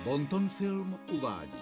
Bonton Film uvádí.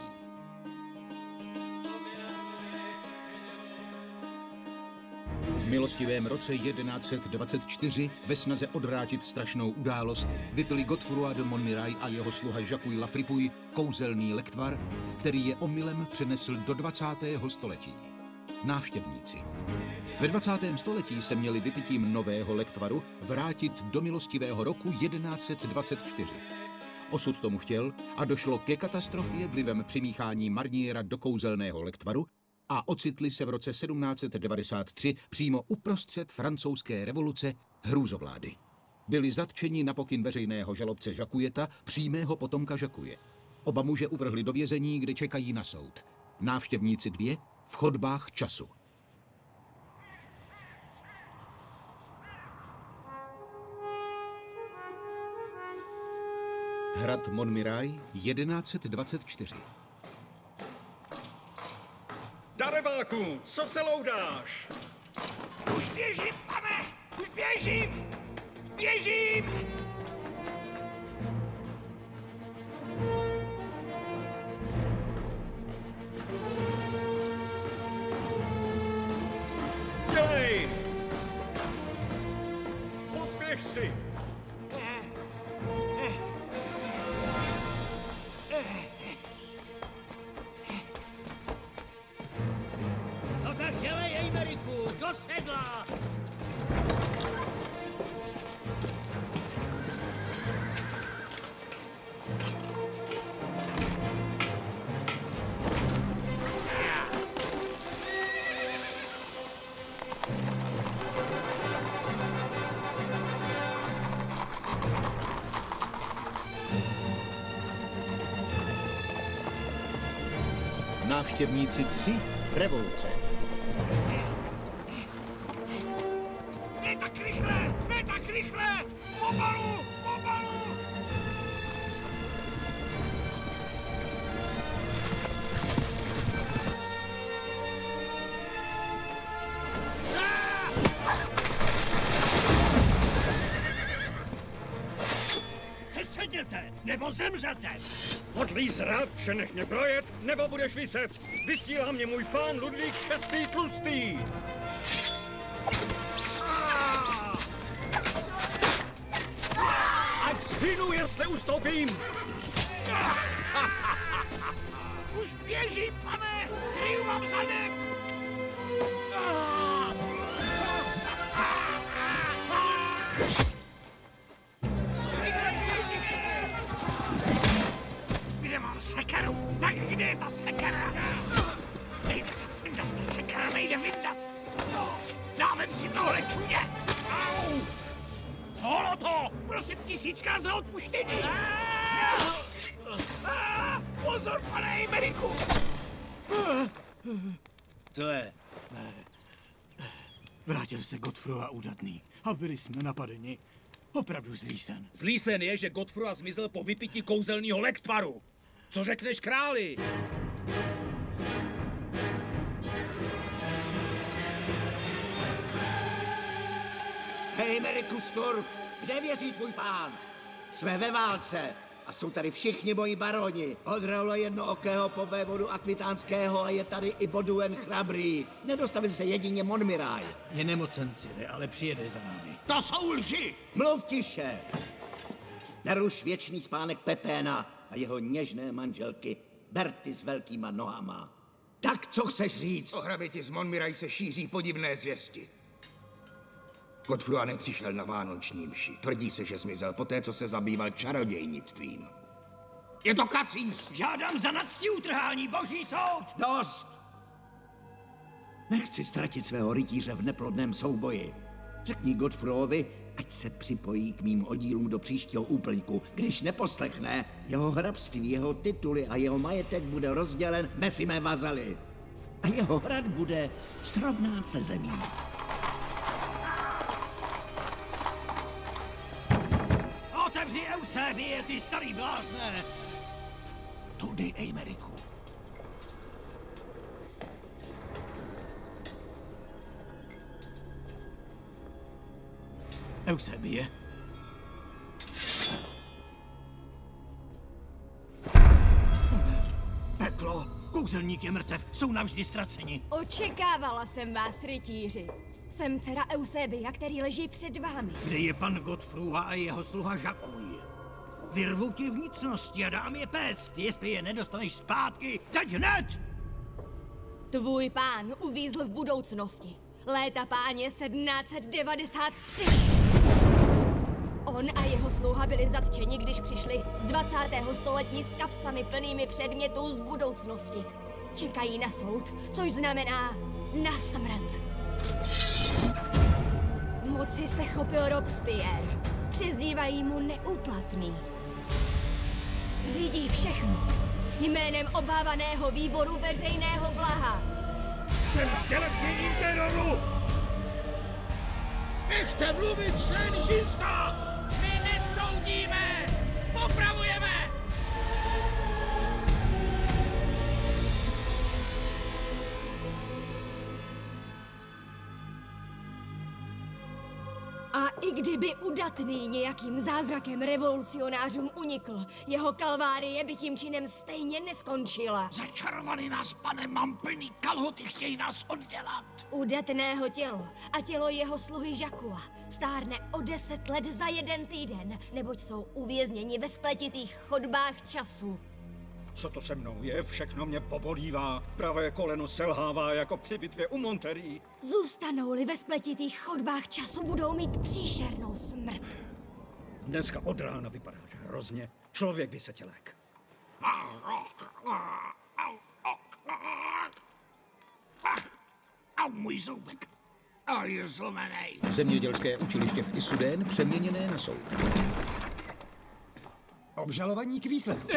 V milostivém roce 1124 ve snaze odvrátit strašnou událost vypili Godefroy de Montmirail a jeho sluha Jacques La Fripouille kouzelný lektvar, který je omylem přenesl do 20. století. Návštěvníci. Ve 20. století se měli vypitím nového lektvaru vrátit do milostivého roku 1124. Osud tomu chtěl a došlo ke katastrofě vlivem přimíchání marniéra do kouzelného lektvaru a ocitli se v roce 1793 přímo uprostřed francouzské revoluce hrůzovlády. Byli zatčeni na pokyn veřejného žalobce Jacqueta, přímého potomka Jacques. Oba muže uvrhli do vězení, kde čekají na soud. Návštěvníci 2 v chodbách času. Hrad Montmirail 1124. Darebáku, co se loudáš? Už běžím, pane! Už běžím! Běžím! Dělej! Pospěš si! No tak dělej, Eimeriku, do sedla! Návštěvníci 3 revoluce. Ne tak rychle! Ne tak rychle! Pomalu! Pomalu! Sesedněte, nebo zemřete! Odlíz rád, že nech mě projet, nebo budeš viset. Vysílá mě můj pán Ludvík VI. Tlustý. Ať zhynu, jestli ustoupím. Už běžím, pane! Kryju vám zadek! Kde mám sekeru? Tak kde je ta sekera? Nejde to vyndat, ta sekera nejde vyndat. Dávem si tohle čuně! Au! Holo to! Prosím 1000krát za odpuštění! Pozor, pane Eimeriku! Co je? Vrátil se Godefroy a Údatný a byli jsme napadeni. Opravdu zlý sen. Zlý sen je, že Godefroy zmizel po vypití kouzelného lektvaru. Co řekneš králi? Eimeriku Sturm, kde vězí tvůj pán? Jsme ve válce a jsou tady všichni moji baroni. Od Raula jednookého po vévodu Akvitánského a je tady i Boduen Chrabrý. Nedostavil se jedině Montmirail. Je nemocen, Sire, ale přijede za námi. To jsou lži! Mluv tiše! Naruš věčný spánek Pepéna a jeho něžné manželky Berty s velkýma nohama. Tak co chceš říct? O hraběti z Montmirail se šíří podivné zvěsti. Godefroy nepřišel na vánoční mši. Tvrdí se, že zmizel poté, co se zabýval čarodějnictvím. Je to kacíř! Žádám za nadstí utrhání, boží soud! Dost! Nechci ztratit svého rytíře v neplodném souboji. Řekni Godefroyovi, ať se připojí k mým oddílům do příštího úplňku. Když neposlechne, jeho hrabství, jeho tituly a jeho majetek bude rozdělen mezi mé vazaly. A jeho hrad bude srovnán se zemí. Otevři Eusébie, ty starý blázne! Tudy, Eimeriku. Eusébie? Násilník je mrtev, jsou navždy ztraceni. Očekávala jsem vás, rytíři. Jsem dcera Eusebia, který leží před vámi. Kde je pan Godfrey a jeho sluha Jacques? Vyrvu ti vnitřnosti a dám je péct, jestli je nedostaneš zpátky, teď hned! Tvůj pán uvízl v budoucnosti. Léta páně 1793. On a jeho sluha byli zatčeni, když přišli z 20. století s kapsami plnými předmětů z budoucnosti. Čekají na soud, což znamená na smrt. Moci se chopil Robespierre. Přezdívají mu Neúplatný. Řídí všechno jménem obávaného výboru veřejného blaha. Jsem stělesněním teroru! Nechte mluvit Saint-Just! My nesoudíme! Popravujeme! A i kdyby udatný nějakým zázrakem revolucionářům unikl, jeho kalvárie by tím činem stejně neskončila. Začarovali nás, pane, mám plný kalhoty, chtějí nás oddělat. Udatného tělo a tělo jeho sluhy Jacquesa stárne o 10 let za 1 týden, neboť jsou uvězněni ve spletitých chodbách času. Co to se mnou je? Všechno mě pobolívá. Pravé koleno selhává jako při bitvě u Monterey. Zůstanou-li ve spletitých chodbách času, budou mít příšernou smrt. Dneska od rána vypadáš hrozně. Člověk by se tě lék. Au, můj zoubek. A je zlomenej. Zemědělské učiliště v Issoudun přeměněné na soud. Obžalovaní k výslechu.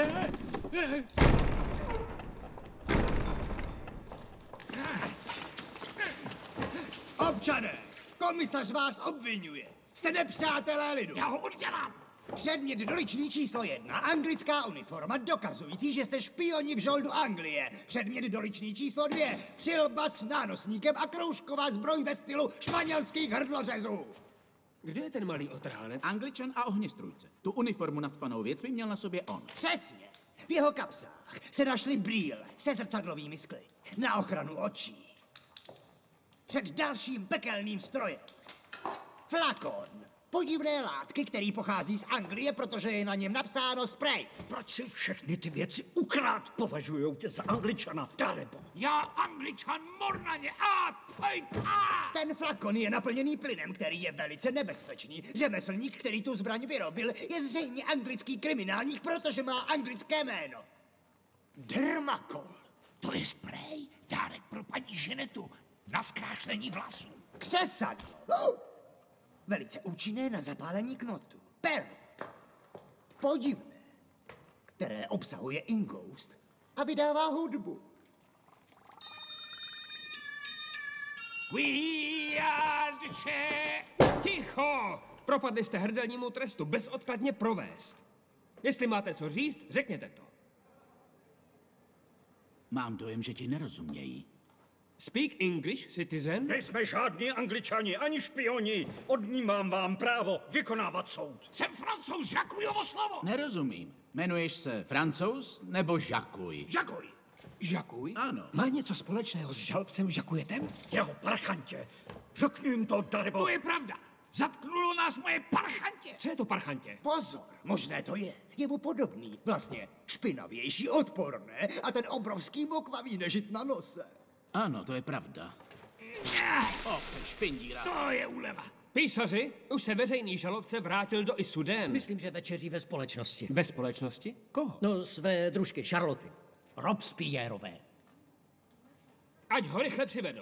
Občané, komisař vás obvinuje. Jste nepřátelé lidu. Já ho oddělám. Předmět doličný číslo 1, anglická uniforma dokazující, že jste špioni v žoldu Anglie. Předmět doličný číslo 2, přilba s nánosníkem a kroužková zbroj ve stylu španělských hrdlořezů. Kde je ten malý otrhánec? Angličan a ohněstrůjce. Tu uniformu nacpanou věc by měl na sobě on. Přesně. V jeho kapsách se našly brýle se zrcadlovými skly na ochranu očí. Před dalším pekelným strojem. Flakon. Podivné látky, který pochází z Anglie, protože je na něm napsáno spray. Proč si všechny ty věci ukrát? Považujou tě za Angličana, Darebo. Já Angličan mornaně a pojďka! Ten flakon je naplněný plynem, který je velice nebezpečný. Řemeslník, který tu zbraň vyrobil, je zřejmě anglický kriminálník, protože má anglické jméno. Dermakol. To je sprej, dárek pro paní Ženetu na zkrášlení vlasů. Křesadlo. Velice účinné na zapálení knotu. Pero. Podivné. Které obsahuje ingoust a vydává hudbu. We are the champ. Ticho! Propadli jste hrdelnímu trestu, bezodkladně provést. Jestli máte co říct, řekněte to. Mám dojem, že ti nerozumějí. Speak English, citizen? Nejsme žádní Angličani, ani špioni. Odnímám vám právo vykonávat soud. Jsem Francouz, Jacquesovo slovo. Nerozumím. Jmenuješ se Francouz nebo Jacques? Jacques. Jacques? Ano. Má něco společného s žalobcem Jacquetem? Jeho parchantě. Řekni jim to, Darebo. To je pravda. Zatknulo nás moje parchantě. Co je to parchantě? Pozor, možné to je. Je mu podobný. Vlastně špinavější, odporné a ten obrovský mokvavý nežit na nose. Ano, to je pravda. Špindíra. To je úleva. Písaři, už se veřejný žalobce vrátil do Issoudun. Myslím, že večeří ve společnosti. Ve společnosti? Koho? No, své družky Charloty. Robespierrové. Ať ho rychle přivedou.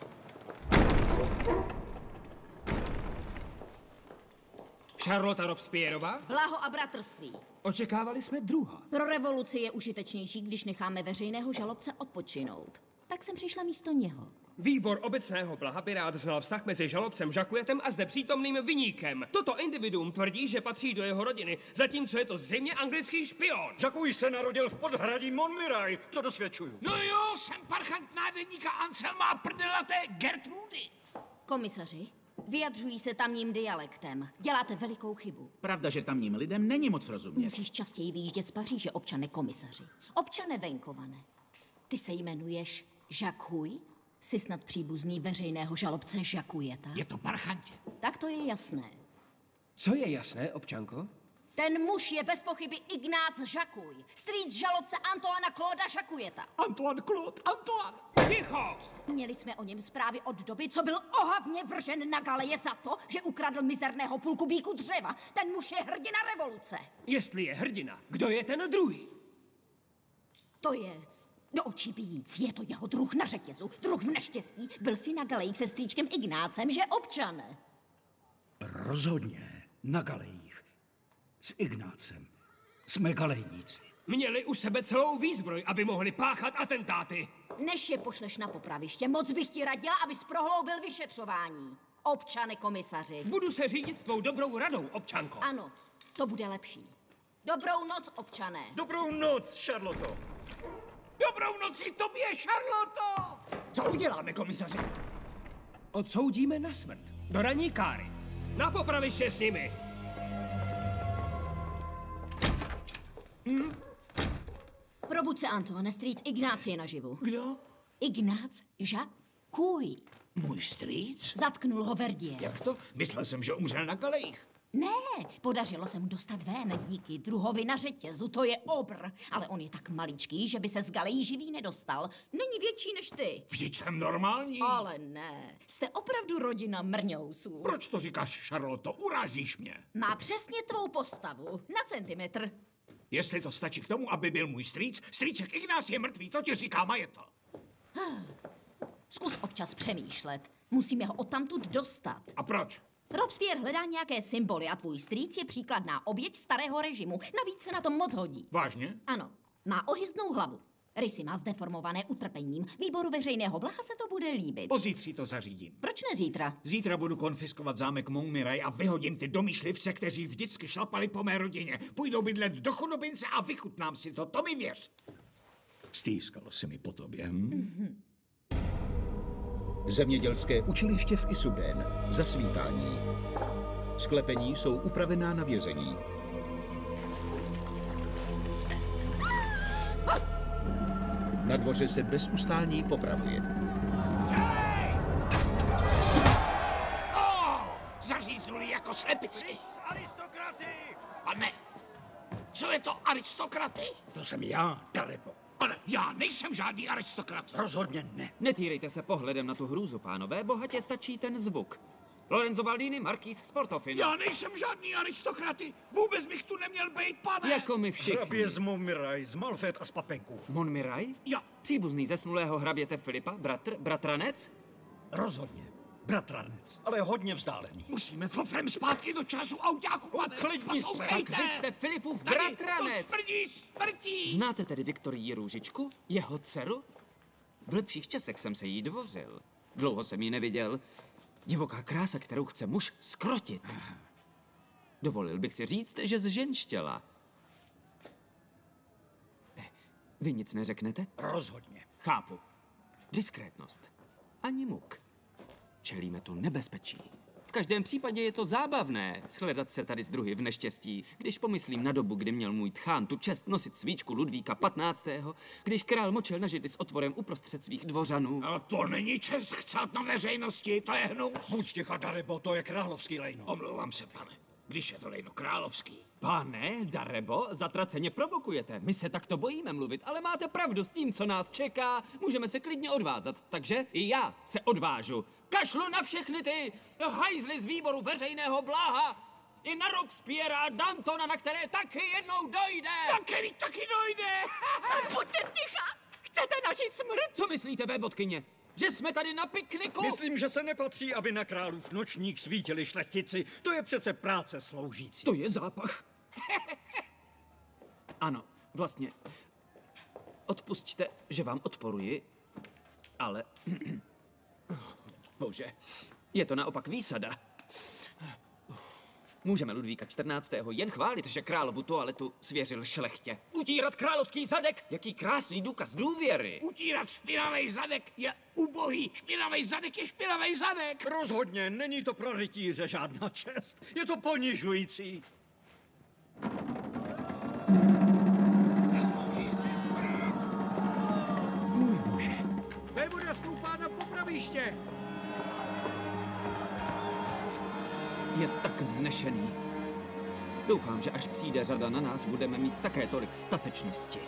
Charlotte Robespierrová? Blaho a bratrství. Očekávali jsme druha. Pro revoluci je užitečnější, když necháme veřejného žalobce odpočinout. Tak jsem přišla místo něho. Výbor obecného blaha by rád znal vztah mezi žalobcem Jacquetem a zde přítomným viníkem. Toto individuum tvrdí, že patří do jeho rodiny, zatímco je to zřejmě anglický špion. Jacques se narodil v podhradí Montmirail, to dosvědčuju. No jo, jsem parchant nádeníka Anselma Prdelaté Gertrudy. Komisaři, vyjadřují se tamním dialektem. Děláte velikou chybu. Pravda, že tamním lidem není moc rozumět. Musíš častěji vyjíždět z Paříže, občane komisaři. Občane venkované. Ty se jmenuješ Žakuj? Jsi snad příbuzný veřejného žalobce Žakujeta? Je to parchantě. Tak to je jasné. Co je jasné, občanko? Ten muž je bez pochyby Ignác Žakuj, strýc žalobce Antoana Clauda Žakujeta. Antoine Claude, Antoine! Ticho! Měli jsme o něm zprávy od doby, co byl ohavně vržen na galeje za to, že ukradl mizerného půlku bíku dřeva. Ten muž je hrdina revoluce. Jestli je hrdina, kdo je ten druhý? To je do očí bijící, je to jeho druh na řetězu, druh v neštěstí. Byl si na galejích se strýčkem Ignácem, že občane? Rozhodně, na galejích. S Ignácem. Jsme galejníci. Měli u sebe celou výzbroj, aby mohli páchat atentáty. Než je pošleš na popraviště, moc bych ti radila, abys prohloubil vyšetřování. Občane komisaři. Budu se řídit tvou dobrou radou, občanko. Ano, to bude lepší. Dobrou noc, občané. Dobrou noc, Charloto. Dobrou noc i tobě, Charloto! Co uděláme, komisaři? Odsoudíme na smrt. Do ranní káry. Na popraviště s nimi. Probuď se, Antoine, strýc Ignác je naživu. Kdo? Ignác Žakuj. Můj strýc? Zatknul ho Verdie. Jak to? Myslel jsem, že umřel na galejích. Ne, podařilo se mu dostat ven díky druhovi na řetězu, to je obr. Ale on je tak maličký, že by se z galejí živý nedostal. Není větší než ty. Vždyť jsem normální. Ale ne, jste opravdu rodina mrňousů. Proč to říkáš, Charloto? Urážíš mě. Má přesně tvou postavu, na centimetr. Jestli to stačí k tomu, aby byl můj strýc, strýček Ignác je mrtvý, to ti říká Majeto. Zkus občas přemýšlet. Musíme ho odtamtud dostat. A proč? Robespierre hledá nějaké symboly a tvůj strýc je příkladná oběť starého režimu. Navíc se na tom moc hodí. Vážně? Ano, má ohyzdnou hlavu. Rysy má zdeformované utrpením. Výboru veřejného blaha se to bude líbit. Pozítří to zařídím. Proč ne zítra? Zítra budu konfiskovat zámek Montmirail a vyhodím ty domýšlivce, kteří vždycky šlapali po mé rodině. Půjdou bydlet do chudobince a vychutnám si to mi věř. Stýskalo se mi po tobě. Zemědělské učiliště v Issoudun. Zasvítání. Sklepení jsou upravená na vězení. Na dvoře se bez ustání popravuje. Zaříznuli jako slepici. Aristokraty! Pane, co je to aristokraty? To jsem já, Darebo. Ale já nejsem žádný aristokrat. Rozhodně ne. Netýrejte se pohledem na tu hrůzu, pánové, bohatě stačí ten zvuk. Lorenzo Baldini, markýz z Portofino. Já nejsem žádný aristokraty. Vůbec bych tu neměl být, pane. Jako my všichni. Hrabě z Montmirail, z Malfet a z Papenku. Montmirail? Já. Příbuzný zesnulého hraběte Filipa, bratranec? Rozhodně. Bratranec, ale hodně vzdálený. Musíme fofrem zpátky do času autáku, pane. Uklidni se. Poslouchejte. Tak vy jste Filipův Tady bratranec. to smrtí. Znáte tedy Viktorii Růžičku? Jeho dceru? V lepších časech jsem se jí dvořil. Dlouho jsem ji neviděl. Divoká krása, kterou chce muž zkrotit. Dovolil bych si říct, že zženštěla. Vy nic neřeknete? Rozhodně. Chápu. Diskrétnost. Ani muk. Čelíme tu nebezpečí. V každém případě je to zábavné shledat se tady s druhy v neštěstí, když pomyslím na dobu, kdy měl můj tchán tu čest nosit svíčku Ludvíka 15., když král močil na židli s otvorem uprostřed svých dvořanů. Ale to není čest chcát na veřejnosti, to je hnus. Buď ticha, Darebo, to je královský lejno. Omlouvám se, pane, když je to lejno královský. Pane, Darebo, zatraceně provokujete. My se takto bojíme mluvit, ale máte pravdu s tím, co nás čeká. Můžeme se klidně odvázat, takže i já se odvážu. Kašlu na všechny ty hajzly z výboru veřejného blaha. I na Robespierra a Dantona, na které taky jednou dojde. Na který taky dojde. Buďte sticha! Chcete naši smrt? Co myslíte, vévodkyně? Že jsme tady na pikniku? Myslím, že se nepatří, aby na králův nočník svítili šlechtici. To je přece práce sloužící. To je zápach. Ano, vlastně. Odpusťte, že vám odporuji, ale... Bože, je to naopak výsada. Můžeme Ludvíka 14. jen chválit, že královu toaletu svěřil šlechtě. Utírat královský zadek, jaký krásný důkaz důvěry. Utírat špinavý zadek je ubohý. Špinavý zadek je špinavý zadek. Rozhodně není to pro rytíře žádná čest. Je to ponižující. je tak vznešený. Doufám, že až přijde řada na nás, budeme mít také tolik statečnosti.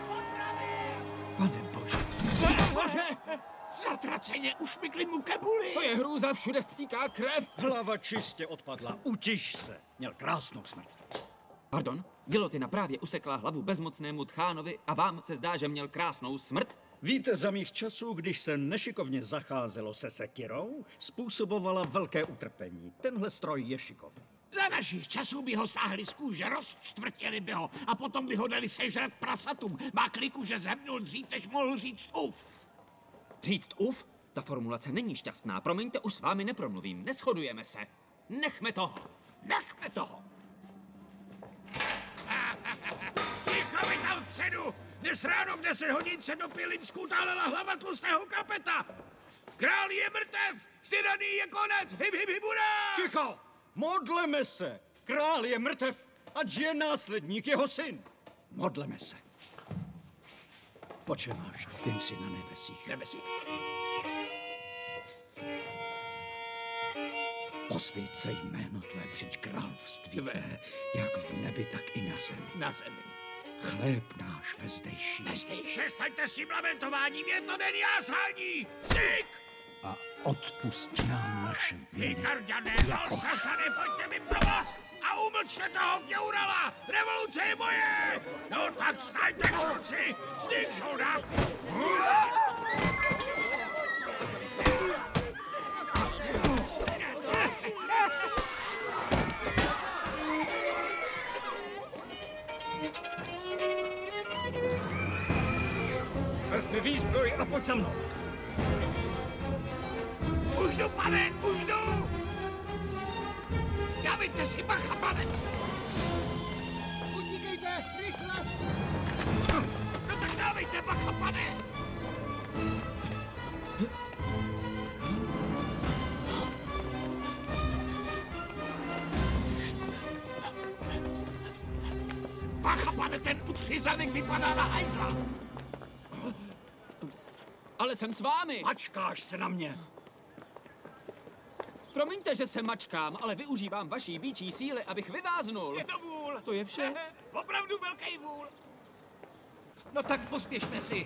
Pane bože. Bože! Zatraceně ušmykli mu kebuli. To je hrůza, všude stříká krev. Hlava čistě odpadla. Utiš se. Měl krásnou smrt. Pardon? Gilotina právě usekla hlavu bezmocnému tchánovi a vám se zdá, že měl krásnou smrt? Víte, za mých časů, když se nešikovně zacházelo se sekirou, způsobovala velké utrpení. Tenhle stroj je šikovný. Za našich časů by ho stáhli z kůže, rozčtvrtili by ho a potom by ho dali sežrat prasatům. Má kliku, že zemnul dřív, než mohl říct uf. Říct uf? Ta formulace není šťastná. Promiňte, už s vámi nepromluvím. Neshodujeme se. Nechme toho. Nechme toho. Ticho mi tam vpředu! Dnes ráno v 10 hodin se do Pilinsku tálela hlava tlustého kapeta. Král je mrtev, styraný je konec, hip hip hip hurá! Ticho! Modleme se! Král je mrtev, ať je následník jeho syn. Modleme se. Oče náš, jen si na nebesích. Nebesích. Posvěť se jméno tvé, přijď království tvé, jak v nebi, tak i na zemi. Na zemi. Chléb náš vezdejší. Přestaňte s tím lamentováním, je to den jásání! Zik! A odpusť nám naše viny. Vykarďané, Alsasane, pojďte mi pomoct! A umlčte toho kňourala! Revoluce je moje! No tak staňte kluci! Sník žolda! Vezmi výzbroj a pojď za mnou. Už jdu, pane, už jdu! Dávejte si bacha, pane! Utíkejte, rychle! No tak dávejte bacha, pane! Bacha, pane, ten utřízanek vypadá na hajzla! Ale jsem s vámi. Mačkáš se na mě. Promiňte, že se mačkám, ale využívám vaší býčí síly, abych vyváznul. Je to vůl! To je vše. Opravdu velký vůl! No tak pospěšme si.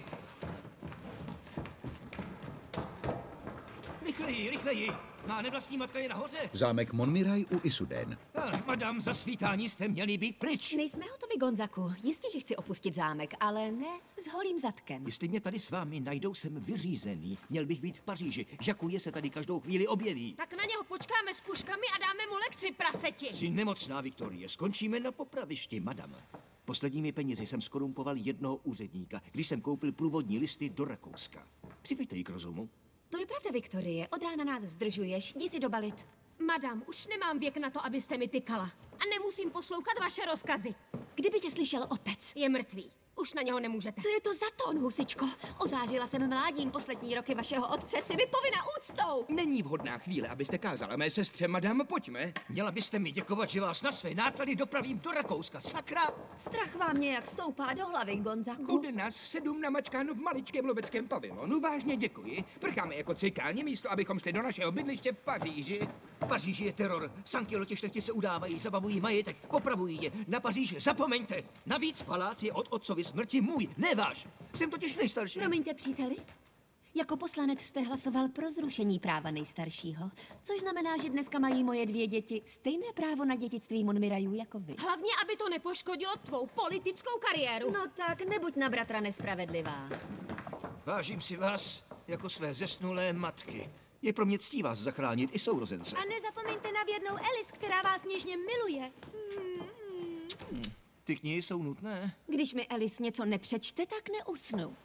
Rychleji, rychleji. Má nevlastní matka je nahoře. Zámek Monmiraj u Isuden. Madam, za svítání jste měli být pryč. Nejsme hotovi, Gonzaku. Jistě, že chci opustit zámek, ale ne s holým zadkem. Jestli mě tady s vámi najdou, jsem vyřízený. Měl bych být v Paříži. Žakuje se tady každou chvíli objeví. Tak na něho počkáme s puškami a dáme mu lekci, praseti. Jsi nemocná, Viktorie. Skončíme na popravišti, madam. Posledními penězi jsem skorumpoval jednoho úředníka, když jsem koupil průvodní listy do Rakouska. Přivějte ji k rozumu. To je pravda, Viktorie. Od rána nás zdržuješ. Jdi si dobalit. Madam, už nemám věk na to, abyste mi tykala. A nemusím poslouchat vaše rozkazy. Kdyby tě slyšel otec. Je mrtvý. Už na něho nemůžete. Co je to za tón, husičko? Ozářila jsem mládím poslední roky vašeho otce. Jsi mi povinna úctou. Není vhodná chvíle, abyste kázala mé sestře, madam, pojďme. Měla byste mi děkovat, že vás na své náklady dopravím do Rakouska, sakra! Strach vám nějak stoupá do hlavy, Gonzaku. Bude nás 7 namačkáno v maličkém loveckém pavilonu. Vážně děkuji. Prcháme jako cikáni, místo abychom šli do našeho bydliště v Paříži. V Paříži je teror. Sankiloti šlechtice udávají, zabavují majetek, popravují je. Na Paříž zapomeňte. Navíc palác je od otcovy smrti můj, ne váš. Jsem totiž nejstarší. Promiňte, příteli. Jako poslanec jste hlasoval pro zrušení práva nejstaršího, což znamená, že dneska mají moje 2 děti stejné právo na dědictví Monmirajů jako vy. Hlavně, aby to nepoškodilo tvou politickou kariéru. No tak, nebuď na bratra nespravedlivá. Vážím si vás jako své zesnulé matky. Je pro mě ctí vás zachránit i sourozence. A nezapomeňte na věrnou Alice, která vás něžně miluje. Ty knihy jsou nutné. Když mi Alice něco nepřečte, tak neusnu.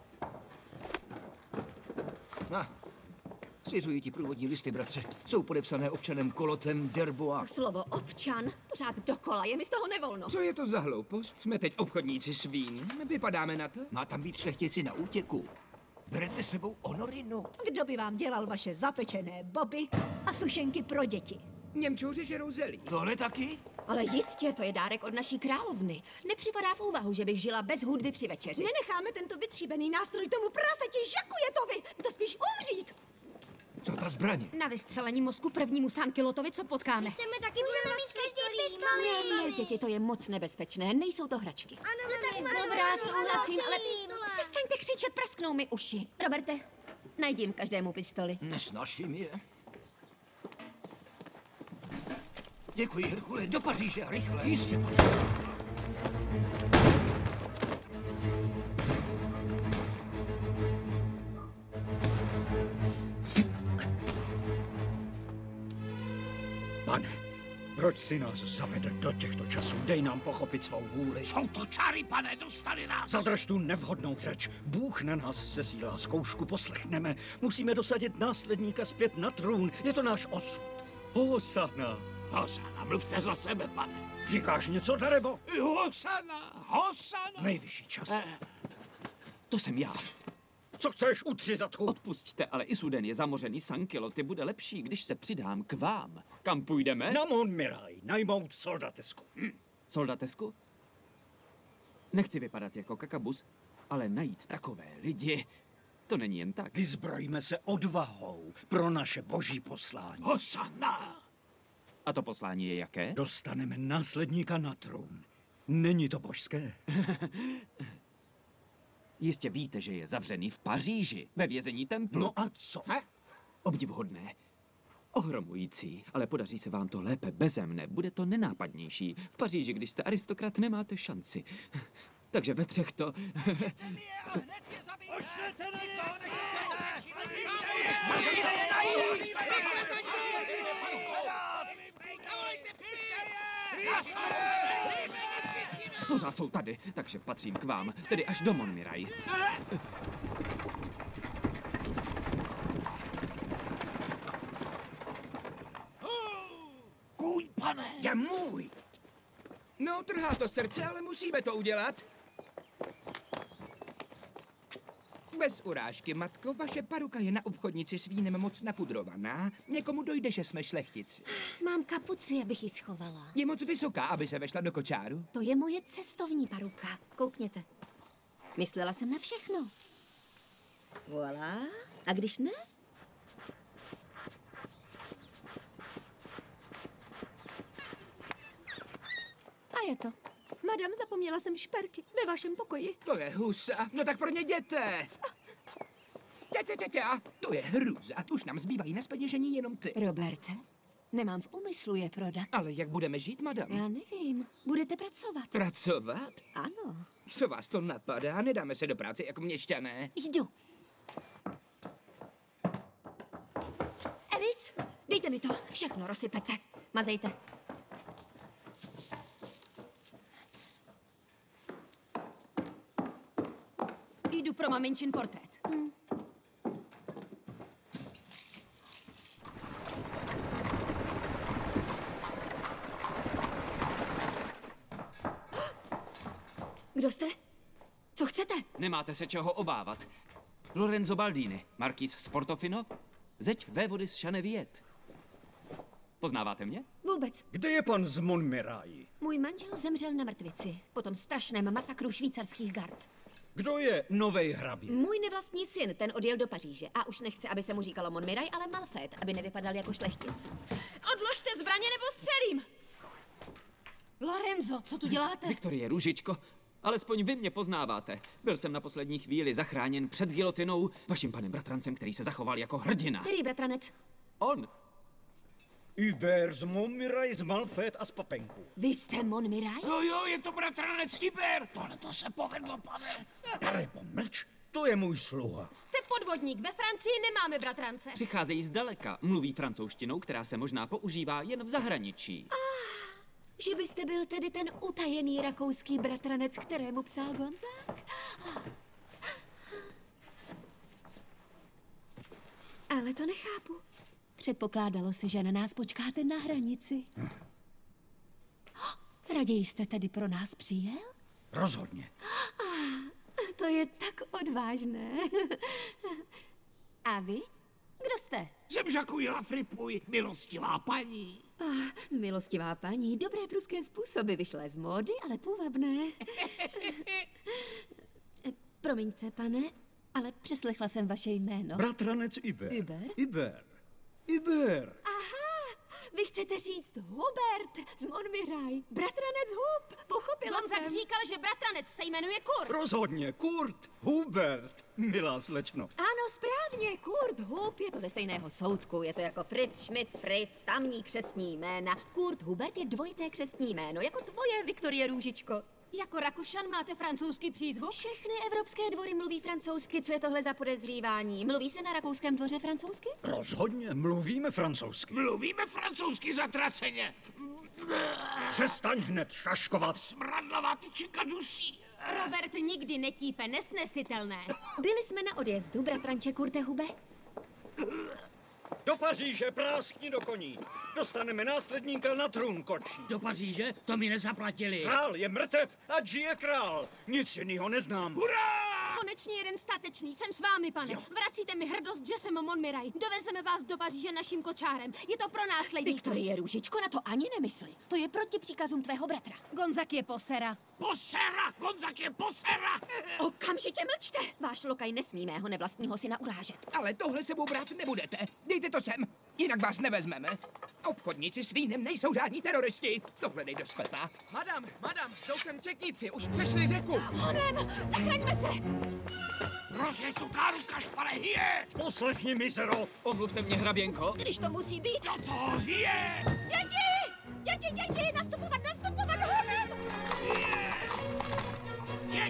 Svěřuji ti průvodní listy, bratře. Jsou podepsané občanem Kolotem d'Herbois. Slovo občan, pořád dokola, je mi z toho nevolno. Co je to za hloupost? Jsme teď obchodníci svín. Vypadáme na to? Má tam být šlechtici na útěku. Berete sebou honorinu. Kdo by vám dělal vaše zapečené boby a sušenky pro děti? Němčouři žerou zelí. Tohle taky? Ale jistě, to je dárek od naší královny. Nepřipadá v úvahu, že bych žila bez hudby při večeři. Nenecháme tento vytříbený nástroj tomu praseti Žakujetovi. To spíš umřít. Co ta zbraně? Na vystřelení mozku prvnímu Sankilotovi, co potkáme. Chceme taky můžeme mít každý pistoli. Ne, děti, to je moc nebezpečné, nejsou to hračky. Ano, tak Dobrá, souhlasím, ale přestaňte křičet, prasknou mi uši. Roberte, najdi jim každému pistoli. Nesnaším je. Děkuji, Herkule, do Paříže, rychle. Jistě, pane. Pane, proč si nás zavedl do těchto časů? Dej nám pochopit svou vůli. Jsou to čáry, pane, dostali nás. Zadrž tu nevhodnou řeč. Bůh na nás sesílá zkoušku, poslechneme. Musíme dosadit následníka zpět na trůn. Je to náš osud. Hosana. Hosana, mluvte za sebe, pane. Říkáš něco, Darebo? Hosana, Hosana. Nejvyšší čas. To jsem já. Co chceš, utřizatku? Odpusťte, ale Isuden je zamořený Sankiloty. Bude lepší, když se přidám k vám. Kam půjdeme? Na Montmirail, najmout soldatesku. Soldatesku? Nechci vypadat jako kakabus, ale najít takové lidi, to není jen tak. Vyzbrojíme se odvahou pro naše boží poslání. Hosana! A to poslání je jaké? Dostaneme následníka na trůn. Není to božské? Jistě víte, že je zavřený v Paříži, ve vězení Templu. No a co? Obdivuhodné. Ohromující, ale podaří se vám to lépe beze mne. Bude to nenápadnější. V Paříži, když jste aristokrat, nemáte šanci. Takže ve třech to... Pošlete na ně! Pořád jsou tady, takže patřím k vám, tedy až do Montmirail. Kůň, pane! Je můj! No, trhá to srdce, ale musíme to udělat. Bez urážky, matko, vaše paruka je na obchodnici s vínem moc napudrovaná. Někomu dojde, že jsme šlechtici. Mám kapuci, abych ji schovala. Je moc vysoká, aby se vešla do kočáru. To je moje cestovní paruka. Koukněte. Myslela jsem na všechno. Voilà. A když ne? A je to. Madam, zapomněla jsem šperky ve vašem pokoji. To je husa. No tak pro ně jděte. To je hrůza. Už nám zbývají na zpeněžení jenom ty. Roberte, nemám v úmyslu je prodat. Ale jak budeme žít, madam? Já nevím. Budete pracovat. Pracovat? Ano. Co vás to napadá? Nedáme se do práce jako měšťané. Jdu. Alice, dejte mi to. Všechno rozsypete. Mazejte. Jdu pro maminčin portrét. Kdo jste? Co chcete? Nemáte se čeho obávat. Lorenzo Baldini, markýz z Portofino, zeď vévody z Chaneviet. Poznáváte mě? Vůbec. Kde je pan z Montmirail? Můj manžel zemřel na mrtvici. Po tom strašném masakru švýcarských gard. Kdo je novej hrabě? Můj nevlastní syn, ten odjel do Paříže a už nechce, aby se mu říkalo Montmirail, ale Malfait, aby nevypadal jako šlechtic. Odložte zbraně nebo střelím! Lorenzo, co tu děláte? Viktorie, růžičko, alespoň vy mě poznáváte. Byl jsem na poslední chvíli zachráněn před gilotinou vaším panem bratrancem, který se zachoval jako hrdina. Který bratranec? On. Hubert z Montmirail, z Malfait a z Papenku. Vy jste Montmirail? Jo, je to bratranec Iber. Tohle to se povedlo, pane. Darebo, mlč. To je můj sluha. Jste podvodník. Ve Francii nemáme bratrance. Přicházejí zdaleka, mluví francouzštinou, která se možná používá jen v zahraničí. Že byste byl tedy ten utajený rakouský bratranec, kterému psal Gonzák? Ale to nechápu. Předpokládalo se, že na nás počkáte na hranici. Raději jste tedy pro nás přijel? Rozhodně. To je tak odvážné. A vy? Kdo jste? Jsem Jacques Lafripuy, milostivá paní. Milostivá paní, dobré pruské způsoby, vyšlé z módy, ale půvabné. Promiňte, pane, ale přeslechla jsem vaše jméno. Bratranec Iber. Iber? Iber. Iber. Vy chcete říct Hubert z Montmirail, bratranec Hub, pochopila Gonzak jsem. říkal, že bratranec se jmenuje Kurt. Rozhodně, Kurt, Hubert, milá slečno. Ano, správně, Kurt Hub je to ze stejného soudku, je to jako Fritz Schmitz Fritz, tamní křestní jména. Kurt Hubert je dvojité křestní jméno, jako tvoje, Viktorie Růžičko. Jako Rakušan máte francouzský přízvuk? Všechny evropské dvory mluví francouzsky, co je tohle za podezřívání? Mluví se na rakouském dvoře francouzsky? Rozhodně, mluvíme francouzsky. Mluvíme francouzsky zatraceně. Přestaň hned šaškovat. Smradlavá tyčinka dusí. Robert nikdy netípe nesnesitelné. Byli jsme na odjezdu, bratranče Kurte Hube? Do Paříže, práskni do koní. Dostaneme následníka na trůn, kočí. Do Paříže? To mi nezaplatili. Král je mrtev a žije král. Nic jiného neznám. Hurá! Konečně jeden statečný, jsem s vámi, pane. Vracíte mi hrdost, že jsem Montmirail. Dovezeme vás do Paříže naším kočárem. Je to pro následníky. Viktorie Růžičko, na to ani nemysli. To je proti příkazům tvého bratra. Gonzak je posera. Posera! Gonzak je posera! Okamžitě mlčte! Váš lokaj nesmí mého nevlastního syna urážet. Ale tohle sebou brát nebudete. Dejte to sem, jinak vás nevezmeme. Obchodníci s vínem nejsou žádní teroristi. Tohle nejde do sklepa. Madam, jsou sem četníci, už přešli řeku. Honem, zachraňme se! Rozjeď tu káru, kašpare, hije! Poslechni, mizero. Omluvte mě, hraběnko. Když to musí být. Do toho hije! Děti, nastupovat, honem! Jeď!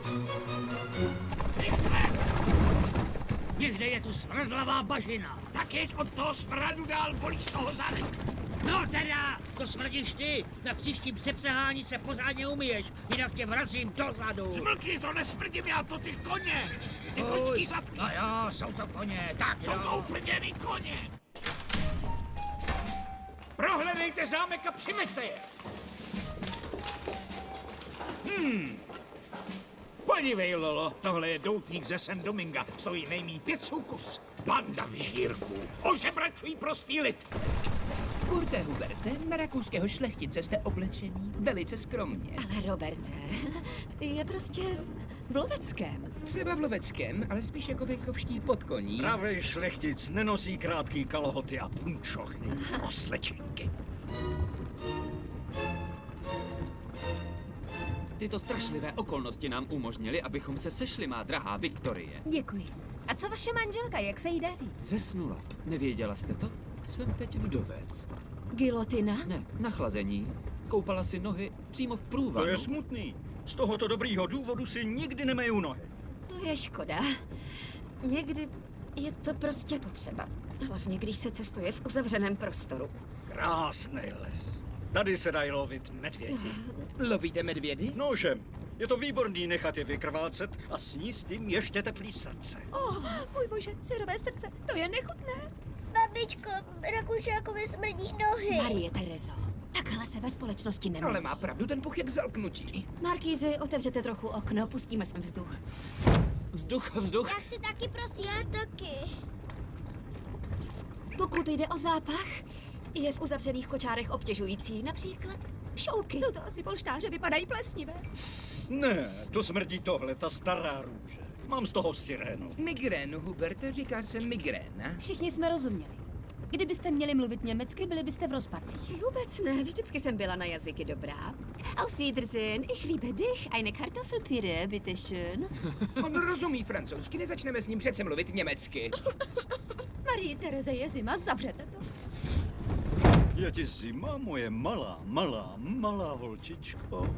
Někde je tu smradlavá bažina. Tak jeď od toho smradu dál, bolí z toho zadek. No teda, to smrdíš ty. Na příštím přepřehání se pořádně umyješ, jinak tě vracím dozadu. Zmlkni, to nesmrdím já, to ty koně. Ty kočky zadky. No jo, jsou to koně, tak Jsou to uprděný koně. Prohledejte zámek a přimeďte je. Podívej, Lolo, tohle je doutník ze San Dominga. Stojí nejmíň 5 kus. Banda vyžírků. Ožebračují prostý lid. Kurte Huberte, na rakouského šlechtice jste oblečený velice skromně. Ale Roberte, je prostě v loveckém. Třeba v loveckém, ale spíš jako venkovští podkoní. Pravý šlechtic nenosí krátký kalhoty a punčochy. Proslečinky. Tyto strašlivé okolnosti nám umožnily, abychom se sešli, má drahá Viktorie. Děkuji. A co vaše manželka, jak se jí daří? Zesnula. Nevěděla jste to? Jsem teď vdovec. Gilotina? Ne, nachlazení. Koupala si nohy přímo v průvanu. To je smutný. Z tohoto dobrýho důvodu si nikdy nemeju nohy. To je škoda. Někdy je to prostě potřeba. Hlavně, když se cestuje v uzavřeném prostoru. Krásný les. Tady se dají lovit medvědi. Lovíte medvědy? Nožem. Je to výborný nechat je vykrvácet a sníst jim ještě teplý srdce. Můj bože, syrové srdce, to je nechutné. Babičko, Rakušákovi smrdí nohy. Marie Terezo, takhle se ve společnosti nemluví. Ale má pravdu ten puch jak zalknutí. Markýzi, otevřete trochu okno, pustíme sem vzduch. Vzduch. Já chci taky, prosím. Já taky. Pokud jde o zápach, je v uzavřených kočárech obtěžující, například šouky. Jsou to asi polštáře, vypadají plesnivé. Ne, to smrdí tohle, ta stará růže. Mám z toho sirénu. Migrénu, Huberte, říká se migréna. Všichni jsme rozuměli. Kdybyste měli mluvit německy, byli byste v rozpacích. Vůbec ne, vždycky jsem byla na jazyky dobrá. Auf Wiedersehen, ich liebe dich, eine Kartoffelpüree, bitte schön. On rozumí francouzsky, nezačneme s ním přece mluvit německy. Marie Tereze, je zima, zavřete to. Je ti zima, moje malá holčičko.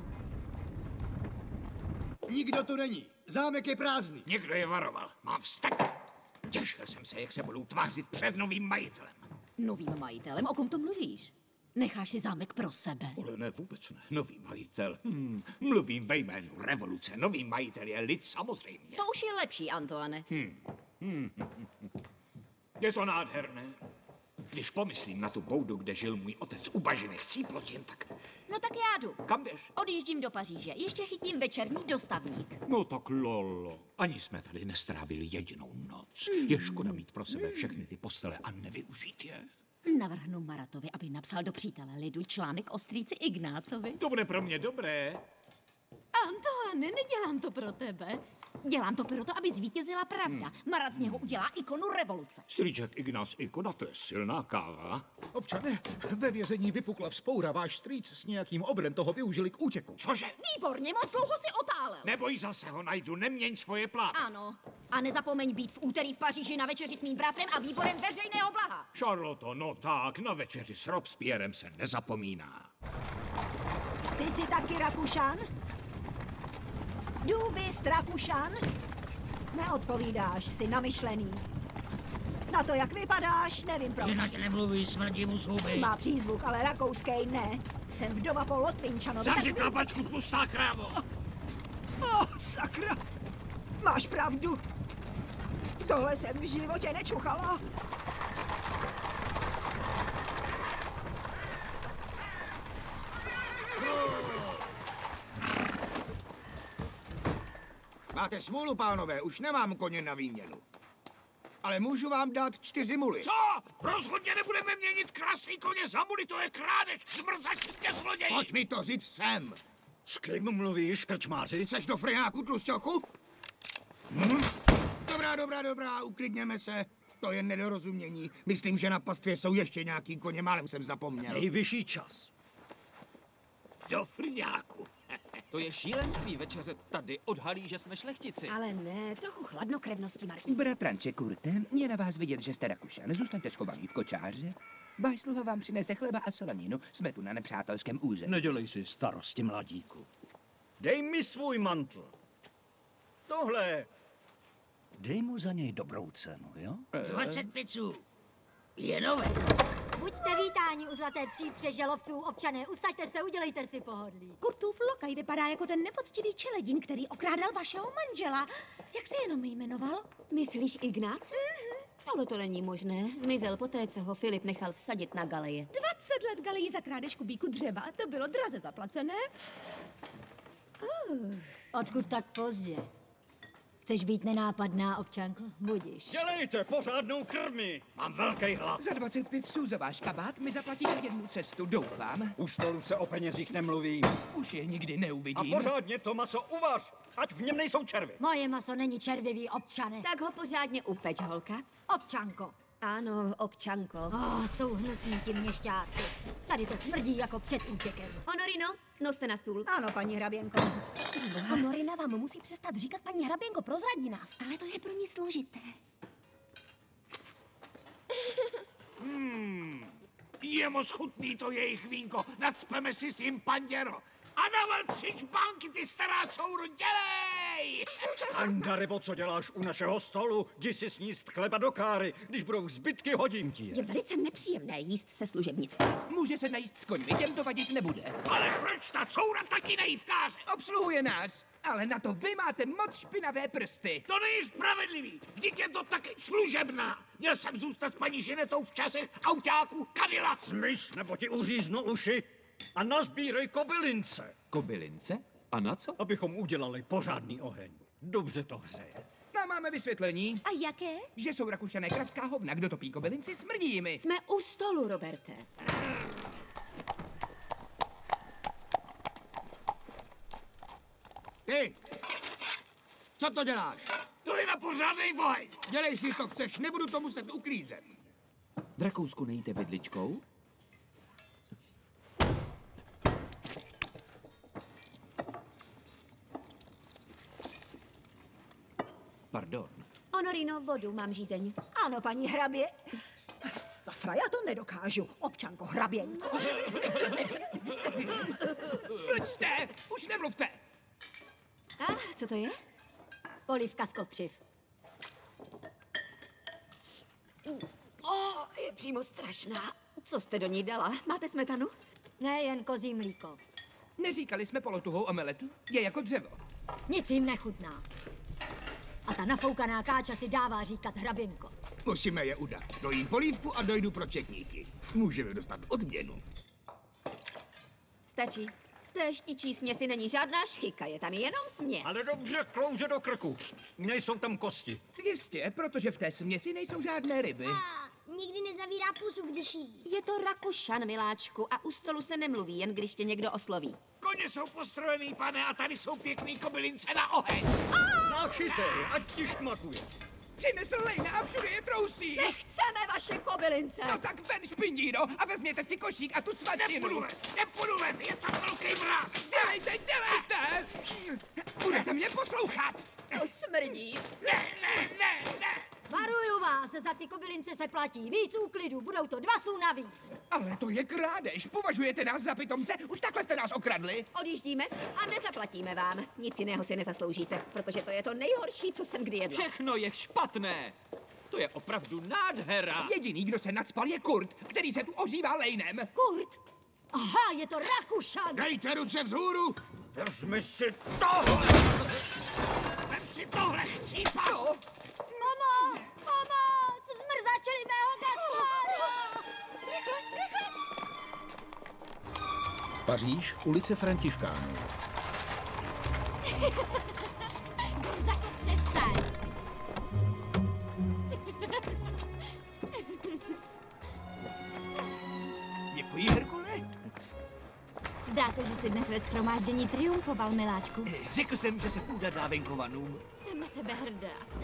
Nikdo tu není. Zámek je prázdný. Někdo je varoval. Mám vztek. Těšil jsem se, jak se budou tvářit před novým majitelem. Novým majitelem? O kom to mluvíš? Necháš si zámek pro sebe. Ale ne, vůbec ne. Nový majitel. Mluvím ve jménu revoluce. Nový majitel je lid samozřejmě. To už je lepší, Antoine. Je to nádherné. Když pomyslím na tu boudu, kde žil můj otec u bažiny Chcíplotin, tak... No tak já jdu. Kam jdeš? Odjíždím do Paříže. Ještě chytím večerní dostavník. No tak Lolo. Ani jsme tady nestrávili jedinou noc. Je škoda mít pro sebe všechny ty postele a nevyužít je. Navrhnu Maratovi, aby napsal do Přítele lidu článek o strýci Ignácovi. To bude pro mě dobré. Antoine, nedělám to pro tebe. Dělám to proto, aby zvítězila pravda. Marac z něho udělá ikonu revoluce. Strýček Ignác Ikona, to je silná káva. Občane, ve vězení vypukla vzpoura. Váš strýc s nějakým obrem toho využili k útěku. Cože? Výborně, moc dlouho si otálel. Neboj, zase ho najdu, neměň svoje plány. Ano. A nezapomeň být v úterý v Paříži na večeři s mým bratrem a výborem veřejného blaha. Charlotte, no tak, na večeři s Robespierrem se nezapomíná. Ty jsi taky Rakušan? Důbist Rakušan? Neodpovídáš, jsi namyšlený. Na to, jak vypadáš, nevím proč. Jinak nemluví, smrdí mu z huby. Má přízvuk, ale rakouskej ne. Jsem vdova po Lotvinčanovi. Zavři kapačku, tlustá krávo! Sakra! Máš pravdu. Tohle jsem v životě nečuchala. Máte smůlu, pánové, už nemám koně na výměnu. Ale můžu vám dát 4 muly. Co? Rozhodně nebudeme měnit krásný koně za muly, to je krádež, zmrzačíte zloději! Pojď mi to říct sem. S kým mluvíš, krčmáři? Chceš do frejáku, tlusťochu? Dobrá, uklidněme se. To je nedorozumění. Myslím, že na pastvě jsou ještě nějaký koně, málem jsem zapomněl. Nejvyšší čas. Do frejáku. To je šílenství večeřet tady, odhalí, že jsme šlechtici. Ale ne, trochu chladnokrevnosti, Markýz. Bratranče Kurte, je na vás vidět, že jste Rakušan. Zůstaňte schovaný v kočáře. Váš sluha vám přinese chleba a solaninu. Jsme tu na nepřátelském území. Nedělej si starosti, mladíku. Dej mi svůj mantl. Tohle. Dej mu za něj dobrou cenu, jo? 20 piců. Je nové. Buďte vítáni u Zlaté přípře žalovců, občané. Usaďte se, udělejte si pohodlí. Kurtův lokaj vypadá jako ten nepoctivý čeledín, který okrádal vašeho manžela. Jak se jenom jmenoval? Myslíš Ignác? Ale to není možné. Zmizel poté, co ho Filip nechal vsadit na galeje. 20 let galejí za krádež kubíku dřeva, to bylo draze zaplacené. Odkud tak pozdě? Chceš být nenápadná, občanko? Budiš. Dělejte pořádnou krmi. Mám velký hlad. Za 25 sů za váš kabát mi zaplatíte jednu cestu, doufám. U stolu se o penězích nemluví. Už je nikdy neuvidím. A pořádně to maso uvař, ať v něm nejsou červy. Moje maso není červivý, občane. Tak ho pořádně upeč, holka. Občanko. Ano, občanko. Jsou hnusní ti měšťáci. Tady to smrdí jako před útěkem. Honorino, noste na stůl. Ano, paní hraběnko. Honorina vám musí přestat říkat, paní hraběnko, prozradí nás. Ale to je pro ní složité. Je moc chutný to jejich vínko, nacpeme si s tím panděro. A naval 3 banky, ty stará souro, dělej! Standa, rybo, co děláš u našeho stolu? Jdi si sníst chleba do káry, když budou zbytky, hodím ti Je velice nepříjemné jíst se služebnictvím. Může se najíst s koňmi, těm to vadit nebude. Ale proč ta soura taky nejí v káře? Obsluhuje nás, ale na to vy máte moc špinavé prsty. To není spravedlivý, vždyť je to taky služebná. Měl jsem zůstat s paní Žinetou v časech autáku Cadillac. Smys, nebo ti uříznu uši a nazbírej kobylince. Kobylince? A na co? Abychom udělali pořádný oheň. Dobře to hřeje. No, máme vysvětlení. A jaké? Že jsou Rakušané kravská hovna, kdo topí kobylinci, smrdí jimi. Jsme u stolu, Roberte. Ty! Co to děláš? To je na pořádnej oheň. Dělej si, co chceš, nebudu to muset uklízet. V Rakousku nejíte vidličkou? Pardon. Honorino, vodu, mám žízeň. Ano, paní hrabě. Safra, já to nedokážu. Občanko, hraběnko. Pojďte, už nemluvte. Co to je? Polívka z kopřiv. Je přímo strašná. Co jste do ní dala? Máte smetanu? Ne, jen kozí mlíko. Neříkali jsme polotuhou omeletu? Je jako dřevo. Nic jim nechutná. A ta nafoukaná káča si dává říkat hraběnko. Musíme je udat. Dojím polívku a dojdu pro četníky. Můžeme dostat odměnu. Stačí. V té štičí směsi není žádná štika, je tam jenom směs. Ale dobře, klouže do krku. Nejsou tam kosti. Jistě, protože v té směsi nejsou žádné ryby. Nikdy nezavírá pusu, když jí. Je to Rakušan, miláčku, a u stolu se nemluví, jen když tě někdo osloví. Koně jsou postrojený, pane, a tady jsou pěkný kobylince na oheň. Nachytej, ať ti šmatuje. Přinesl lejna a všude je trousí. Nechceme vaše kobylince. No tak ven, špindíro, a vezměte si košík a tu svačinu. Nepůjdu ven, je tam velký mráz. Dělejte! Budete mě poslouchat. To smrdí. Ne. Varuju vás, za ty kobylince se platí víc úklidu, budou to 2 sů navíc. Ale to je krádež. Považujete nás za pitomce? Už takhle jste nás okradli. Odjíždíme a nezaplatíme vám. Nic jiného si nezasloužíte, protože to je to nejhorší, co jsem kdy jedla. Všechno je špatné. To je opravdu nádhera. Jediný, kdo se nacpal, je Kurt, který se tu ožívá lejnem. Kurt? Aha, je to Rakušan. Dejte ruce vzhůru! Vezmi si tohle! Vem si tohle, chcípal! Pomoc! Pomoc! Zmrzačili mého gaslára! Rychle! Paříž, ulice Františkánů. Gonzago, přestaň! Děkuji, Herkule. Zdá se, že jsi dnes ve shromáždění triumfoval, miláčku. Řekl jsem, že se půjda dá venkovanům. Jsem na tebe hrdá.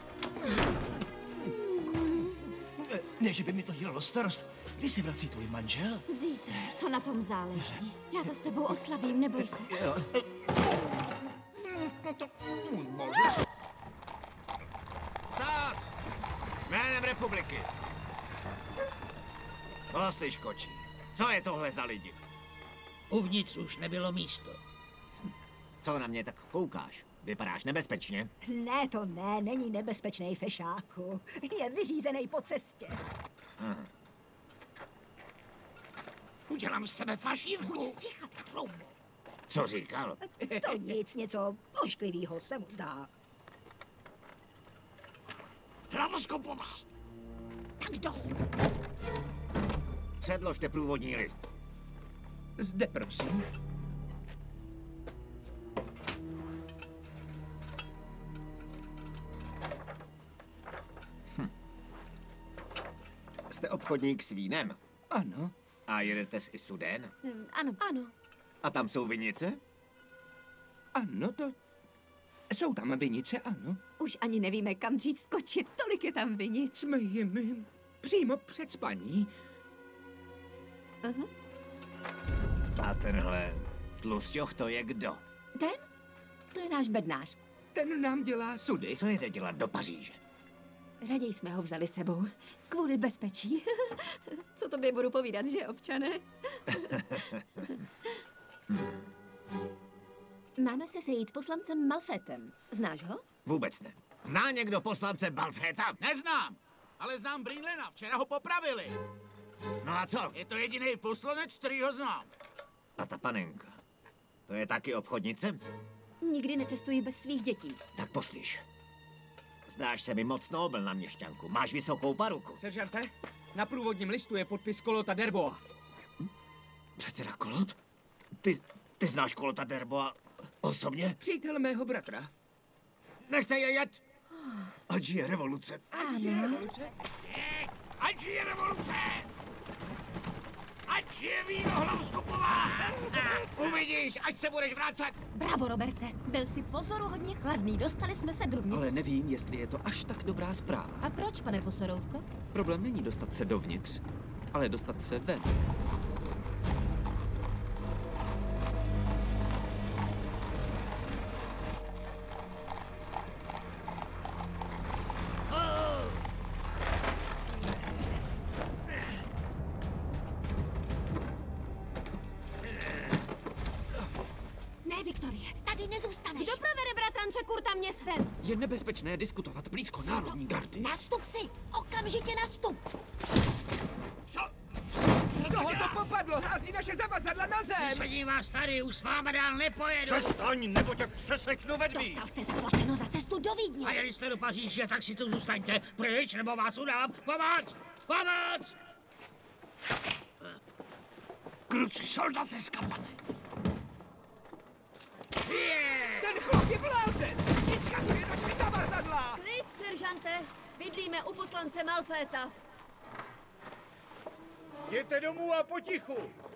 Ne, že by mi to dělalo starost. Kdy se vrací tvůj manžel? Zítra, co na tom záleží. Já to s tebou oslavím, neboj se. Stát! Jménem republiky. Hoslyškoči, co je tohle za lidi? Uvnitř už nebylo místo. Co na mě tak koukáš? Vypadáš nebezpečně. Ne, to ne, není nebezpečný, fešáku. Je vyřízený po cestě. Udělám z tebe fašírku. Buď sticha, ty troubo. Co říkal? To nic, něco ošklivýho se mu zdá. Hlavoskopová. Tak dost. Předložte průvodní list. Zde, prosím. Jste obchodník s vínem? Ano. A jedete z Isuden? Ano. A tam jsou vinice? Ano, to... Jsou tam vinice, ano. Už ani nevíme, kam dřív skočit, tolik je tam vinic. Jsme jim přímo před spaní. A tenhle tlusťoch, to je kdo? Ten? To je náš bednář. Ten nám dělá sudy. Co jede dělat do Paříže? Raději jsme ho vzali sebou. Kvůli bezpečí. Co tobě budu povídat, že, občané? Máme se sejít s poslancem Malfetem. Znáš ho? Vůbec ne. Zná někdo poslance Balfeta? Neznám, ale znám Brindlena, včera ho popravili. No a co? Je to jediný poslanec, který ho znám. A ta panenka, to je taky obchodnice? Nikdy necestuji bez svých dětí. Tak poslyš. Zdáš se mi moc nobel na měšťanku. Máš vysokou paruku. Seržante, na průvodním listu je podpis Kolota Derboa. Předseda Kolot? Ty znáš Kolota Derboa osobně? Přítel mého bratra. Nechte je jet! Ať žije revoluce. Ať žije revoluce. Ať žije revoluce! Ať žije víno Hlavoskopová! Uvidíš, ať se budeš vracet! Bravo, Roberte. Byl si pozoruhodně chladný. Dostali jsme se dovnitř. Ale nevím, jestli je to až tak dobrá zpráva. A proč, pane Posoroutko? Problém není dostat se dovnitř, ale dostat se ven. Ne, Viktorie, tady nezůstaneš. Kdo provede bratrance Kurta městem? Je nebezpečné diskutovat blízko Národní gardy. Nastup si! Okamžitě nastup! Koho to popadlo? Hází naše zavazadla na zem! Vysadím vás tady, už s váma dál nepojedu. Přestaň, nebo tě přeseknu vedví. Dostal jste zaplaceno za cestu do Vídně. A jeli jste do Paříže, tak si tu zůstaňte. Pryč, nebo vás udám. Pomoc! Pomoc! Kruci soldate z kapane. Ten chlap je blázen! Nic zkazuje naše zavazadla! Klid, seržante! Bydlíme u poslance Malféta. Jděte domů a potichu.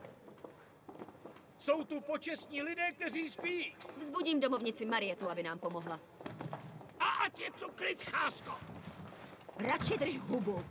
Jsou tu počestní lidé, kteří spí. Vzbudím domovnici Marietu, aby nám pomohla. A ať je tu klid, chásko. Radši drž hubu.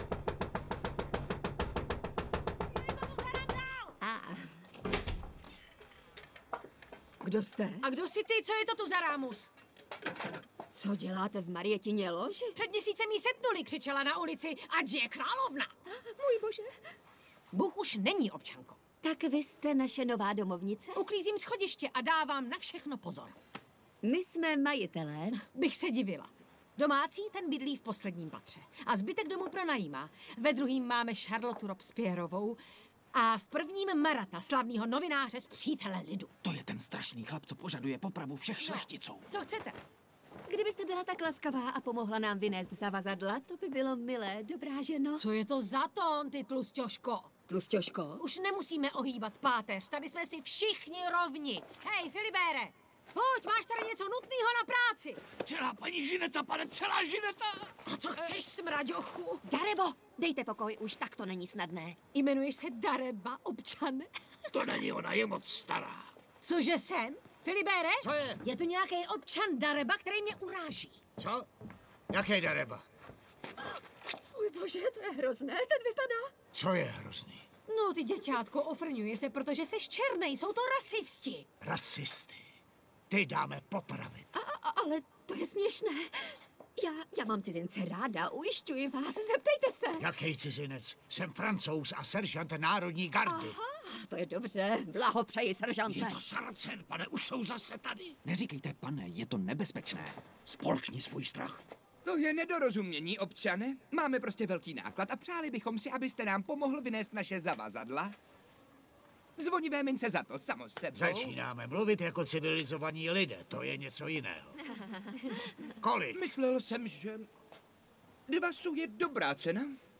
Kdo jste? A kdo jsi ty? Co je to tu za rámus? Co děláte v Marietině loži? Před měsícem jí setnuli, křičela na ulici, ať je královna. Můj bože. Bůh už není, občanko. Tak vy jste naše nová domovnice? Uklízím schodiště a dávám na všechno pozor. My jsme majitelé. Bych se divila. Domácí ten bydlí v posledním patře a zbytek domu pronajímá. Ve druhým máme Charlotu Robespierrovou a v prvním Marata, slavného novináře z Přítele lidu. To je ten strašný chlap, co požaduje popravu všech šlechticů. Co chcete? Kdybyste byla tak laskavá a pomohla nám vynést zavazadla, to by bylo milé, dobrá ženo. Co je to za tón, ty tlusťoško? Tlusťoško? Už nemusíme ohýbat páteř, tady jsme si všichni rovni. Hej, Filibére, pojď, máš tady něco nutného na práci. Celá paní Žineta, pane, celá Žineta. A co chceš, smraďochu? Darebo, dejte pokoj, už tak to není snadné. Jmenuješ se Dareba, občane? To není, ona je moc stará. Cože jsem? Filibére? Co je? Je tu nějaký občan Dareba, který mě uráží. Co? Jaký Dareba? Můj bože, to je hrozné, ten vypadá. Co je hrozný? No, ty děťátko, ofrňuje se, protože jsi černej, jsou to rasisti. Rasisty. Ty dáme popravit. Ale to je směšné. Já mám cizince ráda, ujišťuji vás, zeptejte se. Jaký cizinec? Jsem Francouz a seržant národní gardy. Aha, to je dobře, blahopřeji, seržante. Je to Saracen, pane, už jsou zase tady. Neříkejte, pane, je to nebezpečné. Spolkni svůj strach. To je nedorozumění, občane. Máme prostě velký náklad a přáli bychom si, abyste nám pomohl vynést naše zavazadla. Zvonivé mince za to, samo sebou. Začínáme mluvit jako civilizovaní lidé, to je něco jiného. Kolik? Myslel jsem, že 2 sů je dobrá cena.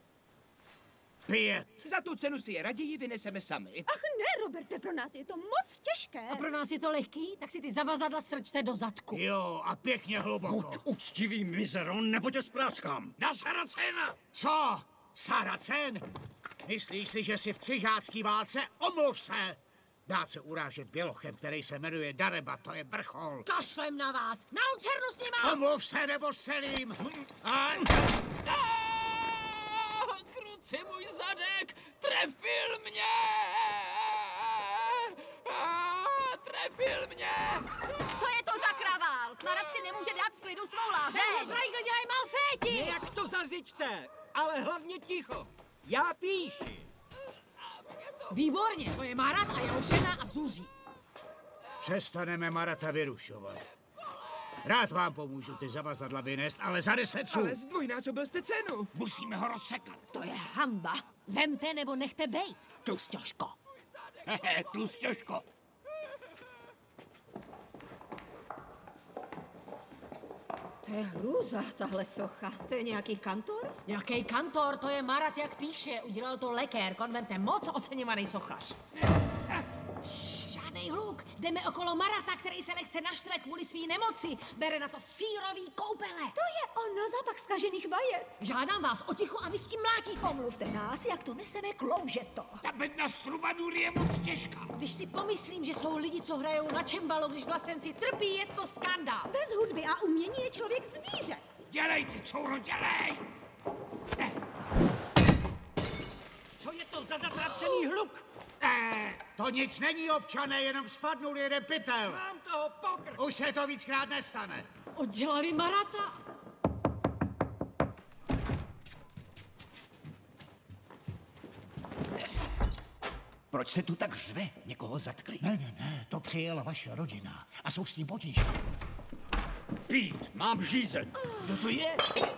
5. Za tu cenu si je raději vyneseme sami. Ach ne, Roberte, pro nás je to moc těžké. A pro nás je to lehký, tak si ty zavazadla strčte do zadku. Jo, a pěkně hluboko. Buď uctivý mizeron, nebo tě spráskám. Na Saracena! Co? Saracen? Myslíš si, že jsi v křižácký válce? Omluv se! Dát se urážet bělochem, který se jmenuje Dareba, to je vrchol. Kašlem na vás! Na lucernu s nima! Omluv se, nebo střelím! Kruci, můj zadek! Trefil mě! Trefil mě! Co je to za kravál? Marat si nemůže dát v klidu svou lázeň. Hej, kdo dělají malféti! Nějak to zařiďte, ale hlavně ticho. Já píši. Výborně, to je Marat a jeho žena a zuří. Přestaneme Marata vyrušovat. Rád vám pomůžu ty zavazadla vynést, ale za 10 sů. Ale zdvojnásobil jste cenu. Musíme ho rozsekat. To je hamba. Vemte nebo nechte bejt, tlusťoško. Hehe, tlusťoško. To je hrůza, tahle socha. To je nějaký kantor? Jaký kantor, to je Marat, jak píše. Udělal to Lekér, konventem moc oceňovaný sochař. Žádnej hluk. Jdeme okolo Marata, který se lehce naštve kvůli svý nemoci. Bere na to sírový koupele. To je ono, zápak zkažených vajec. Žádám vás o ticho a vy s tím mlátíte. Omluvte nás, jak to neseme kloužeto. Ta bedna z trubadury je moc těžká. Když si pomyslím, že jsou lidi, co hrajou na čembalo, když vlastenci trpí, je to skandál. Bez hudby a umění je člověk zvíře. Dělej, ty couro, dělej! Co je to za zatracený hluk? To nic není, občané, jenom spadnul jeden pytel. Mám toho pokr. Už se to víckrát nestane. Oddělali Marata. Proč se tu tak řve? Někoho zatkli? Ne, to přijela vaše rodina a jsou s tím potíže. Pít, mám žízeň. Kdo to je?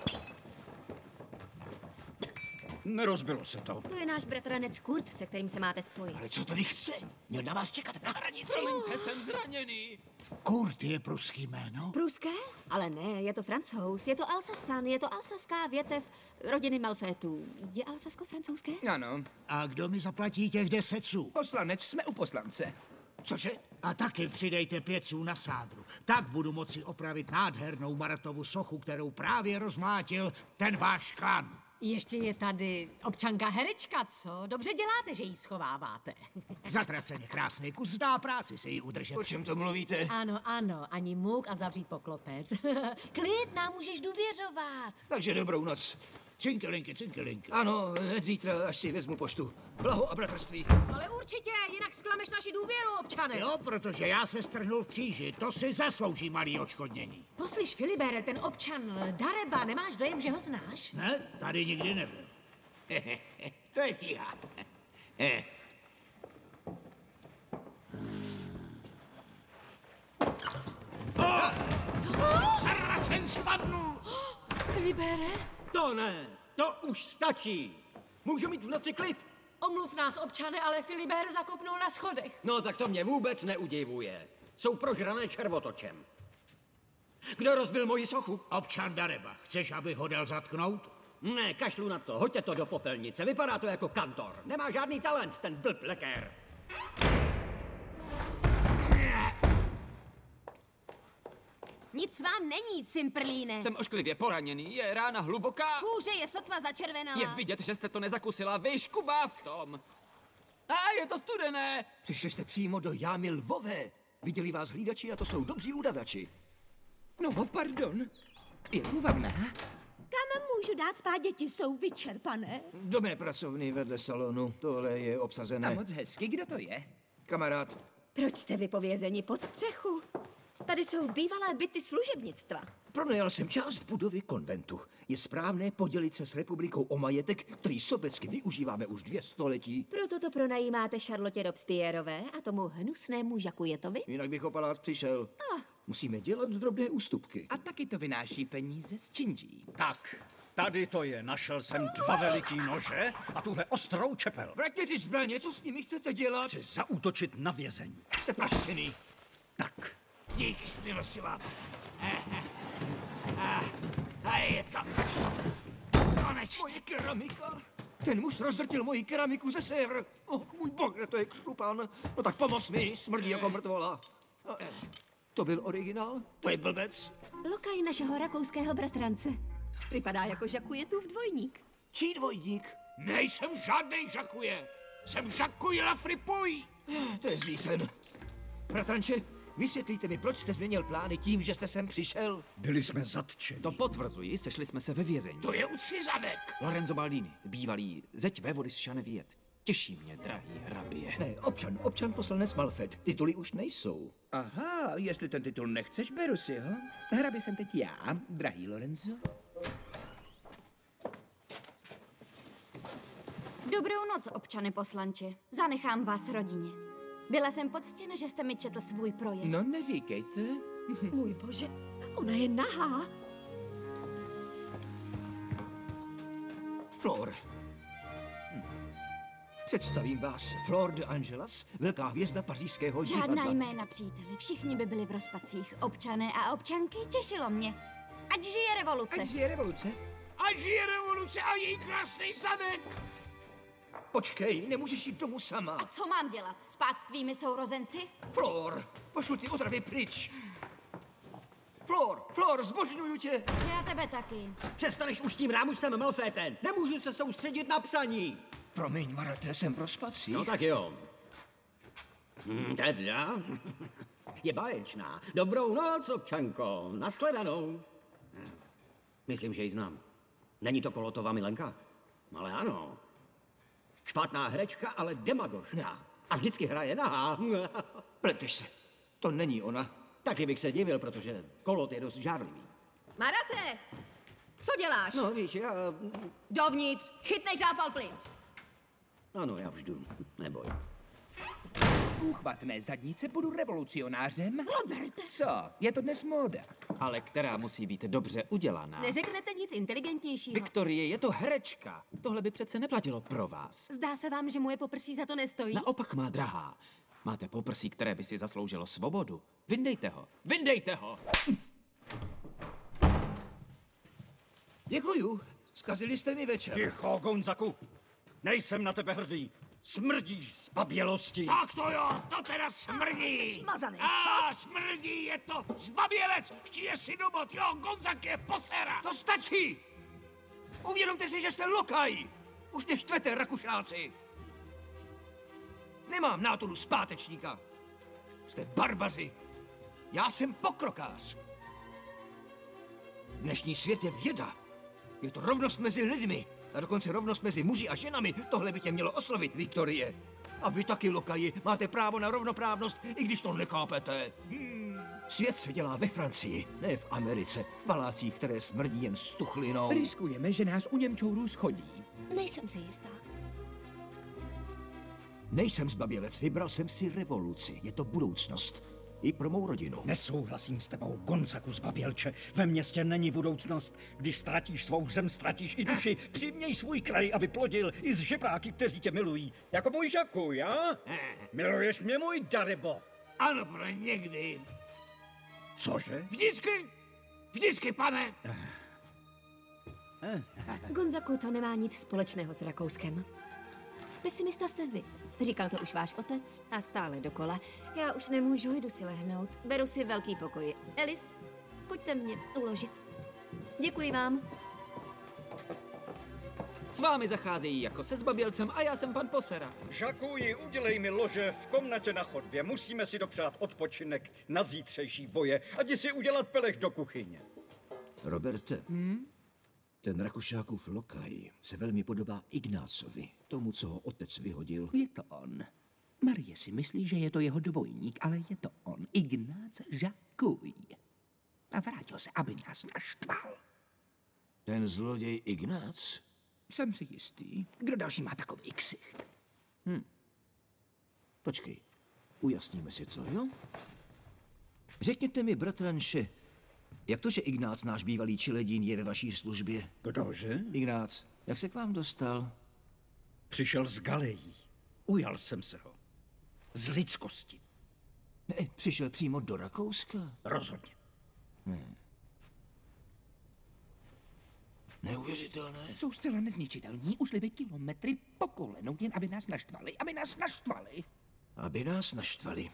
Nerozbilo se to. To je náš bratranec Kurt, se kterým se máte spojit. Ale co tady chce? Měl na vás čekat na hranici. Promiňte, jsem zraněný. Kurt je pruský jméno? Pruské? Ale ne, je to Francouz, je to Alsasan, je to alsaská větev rodiny Malfétů. Je alsasko-francouzské? Ano. A kdo mi zaplatí těch 10 sů? Poslanec, jsme u poslance. Cože? A taky přidejte 5 sů na sádru. Tak budu moci opravit nádhernou Maratovu sochu, kterou právě rozmlátil ten váš klan. Ještě je tady občanka herečka, co? Dobře děláte, že ji schováváte. Zatraceně krásný kus, dá práci si ji udržet. O čem to mluvíte? Ano, ano, ani můk a zavřít poklopec. Klid, nám můžeš důvěřovat. Takže dobrou noc. Cinkelinky. Ano, hned zítra, až si vezmu poštu. Blaho a bratrství. Ale určitě, jinak zklameš naši důvěru, občane. Jo, protože já se strhnul v kříži, to si zaslouží malý odškodnění. Poslyš, Filibere, ten občan Dareba, nemáš dojem, že ho znáš? Ne, tady nikdy nebyl. To je tíha. Saracen spadnul! Filibere? To ne, to už stačí. Můžu mít v noci klid? Omluv nás, občane, ale Filibert zakopnul na schodech. No tak to mě vůbec neudivuje. Jsou prožrané červotočem. Kdo rozbil moji sochu? Občan Dareba. Chceš, abych ho dal zatknout? Ne, kašlu na to, hoďte to do popelnice. Vypadá to jako kantor. Nemá žádný talent, ten blb lekér. Nic vám není, Cimprlíne. Jsem ošklivě poraněný, je rána hluboká. Kůže je sotva začervenalá. Je vidět, že jste to nezakusila, vyškubá v tom. A je to studené. Přišli jste přímo do jámy lvové. Viděli vás hlídači a to jsou dobří udavači. No, pardon. Je úvavná. Kam můžu dát spát, děti jsou vyčerpané? Do mé pracovny vedle salonu, tohle je obsazené. A moc hezky, kdo to je? Kamarád. Proč jste vypovězeni pod střechu? Tady jsou bývalé byty služebnictva. Pronajal jsem část budovy konventu. Je správné podělit se s republikou o majetek, který sobecky využíváme už 2 století. Proto to pronajímáte Charlotte Robespierrové a tomu hnusnému Jacquetovi? Jinak bych o palác přišel. Musíme dělat drobné ústupky. A taky to vynáší peníze z činží. Tak, tady to je. Našel jsem 2 veliký nože a tuhle ostrou čepel. Vraťte ty zbraně, co s nimi chcete dělat? Chci zaútočit na vězení. Jste praštěný. Tak. Dík, milostivá. A je to. Konečně. Moje keramika. Ten muž rozdrtil moji keramiku ze Sèvres. Můj bože, to je křupan. No tak pomoz mi, smrdí jako mrtvola. To byl originál? To je blbec. Lokaj našeho rakouského bratrance. Vypadá jako Jacquetův dvojník. Čí dvojník? Nejsem žádnej Jacquet. Jsem Jacques Lafripuy. To je zlý sen. Bratranče, vysvětlíte mi, proč jste změnil plány tím, že jste sem přišel? Byli jsme zatčeni. To potvrzuji, sešli jsme se ve vězení. To je ucvizanek. Lorenzo Baldini, bývalý zeď vévody z Chaneviet. Těší mě, drahý hrabě. Ne, občan poslanec Malfet. Tituly už nejsou. Aha, jestli ten titul nechceš, beru si ho. Hrabě jsem teď já, drahý Lorenzo. Dobrou noc, občane poslanče. Zanechám vás rodině. Byla jsem poctěna, že jste mi četl svůj projev. No, neříkejte. Můj bože, ona je nahá. Flor. Představím vás, Flor de Angelas, velká hvězda pařížského divadla. Žádná jména, příteli. Všichni by byli v rozpacích. Občané a občanky, těšilo mě. Ať žije revoluce. Ať žije revoluce. Ať žije revoluce a její krásný zamek. Počkej, nemůžeš jít domů sama. A co mám dělat? Spát s tvými sourozenci? Flor, pošlu ty otravy pryč. Flor, zbožňuju tě. Já tebe taky. Přestaneš už tím rámusem, Malféten. Nemůžu se soustředit na psaní. Promiň, Marate, jsem v rozpacích. No tak jo. Teda je báječná. Dobrou noc, občanko. Naschledanou. Myslím, že ji znám. Není to Kolotová Milenka? Ale ano. Špatná herečka, ale demagožka. A vždycky hraje nahá. Pleteš se. To není ona. Taky bych se divil, protože Kolot je dost žárlivý. Marate, co děláš? No víš, já... Dovnitř, chytnej zápal plic. Ano, já už jdu. Neboj. Úchvat mé zadnice, budu revolucionářem. Roberte. Co? Je to dnes móda. Ale která musí být dobře udělaná. Neřeknete nic inteligentnějšího. Viktorie, je to herečka. Tohle by přece neplatilo pro vás. Zdá se vám, že moje poprsí za to nestojí? Naopak, má drahá. Máte poprsí, které by si zasloužilo svobodu. Vyndejte ho. Vyndejte ho! Děkuju. Zkazili jste mi večer. Ticho, Gonzaku. Nejsem na tebe hrdý. Smrdíš z babělosti. Tak to jo, to teda smrdí. Smazaný, Smrdí, je to zbabělec. Chtěje si domot, jo, Gonzak je posera. To stačí! Uvědomte si, že jste lokaj! Už neštvete, Rakušáci! Nemám náturu zpátečníka. Jste barbaři. Já jsem pokrokář. Dnešní svět je věda. Je to rovnost mezi lidmi. A dokonce rovnost mezi muži a ženami. Tohle by tě mělo oslovit, Viktorie. A vy taky, lokaji, máte právo na rovnoprávnost, i když to nechápete. Svět se dělá ve Francii, ne v Americe, v palácích, které smrdí jen stuchlinou. Riskujeme, že nás u Němčourů schodí. Nejsem si jistá. Nejsem zbabělec, vybral jsem si revoluci. Je to budoucnost. I pro mou rodinu. Nesouhlasím s tebou, Gonzaku zbabělče. Ve městě není budoucnost. Když ztratíš svou zem, ztratíš i duši. Přiměj svůj kraj, aby plodil i z žebráky, kteří tě milují. Jako můj Žaku, já? Miluješ mě, můj Darebo? Ano, pane, někdy. Cože? Vždycky. Vždycky, pane. Gonzaku, to nemá nic společného s Rakouskem. Pesimista jste vy. Říkal to už váš otec a stále dokola. Já už nemůžu, jdu si lehnout. Beru si velký pokoj. Elis, pojďte mě uložit. Děkuji vám. S vámi zacházejí jako se zbabělcem a já jsem pan Posera. Žakuji, udělej mi lože v komnatě na chodbě. Musíme si dopřát odpočinek na zítřejší boje a jdi si udělat pelech do kuchyně. Roberte, ten Rakušákův lokaj se velmi podobá Ignácovi, tomu, co ho otec vyhodil. Je to on. Marie si myslí, že je to jeho dvojník, ale je to on, Ignác Žakuj. A vrátil se, aby nás naštval. Ten zloděj Ignác? Jsem si jistý. Kdo další má takový ksicht? Počkej, ujasníme si to, jo? Řekněte mi, bratranče, jak to, že Ignác, náš bývalý Čiledín, je ve vaší službě? Kdože? Ignác, jak se k vám dostal? Přišel z Galejí. Ujal jsem se ho. Z lidskosti. Ne, přišel přímo do Rakouska? Rozhodně. Ne. Neuvěřitelné. Jsou zcela nezničitelní, ušli by kilometry po kolenou, jen aby nás naštvali, aby nás naštvali. Aby nás naštvali.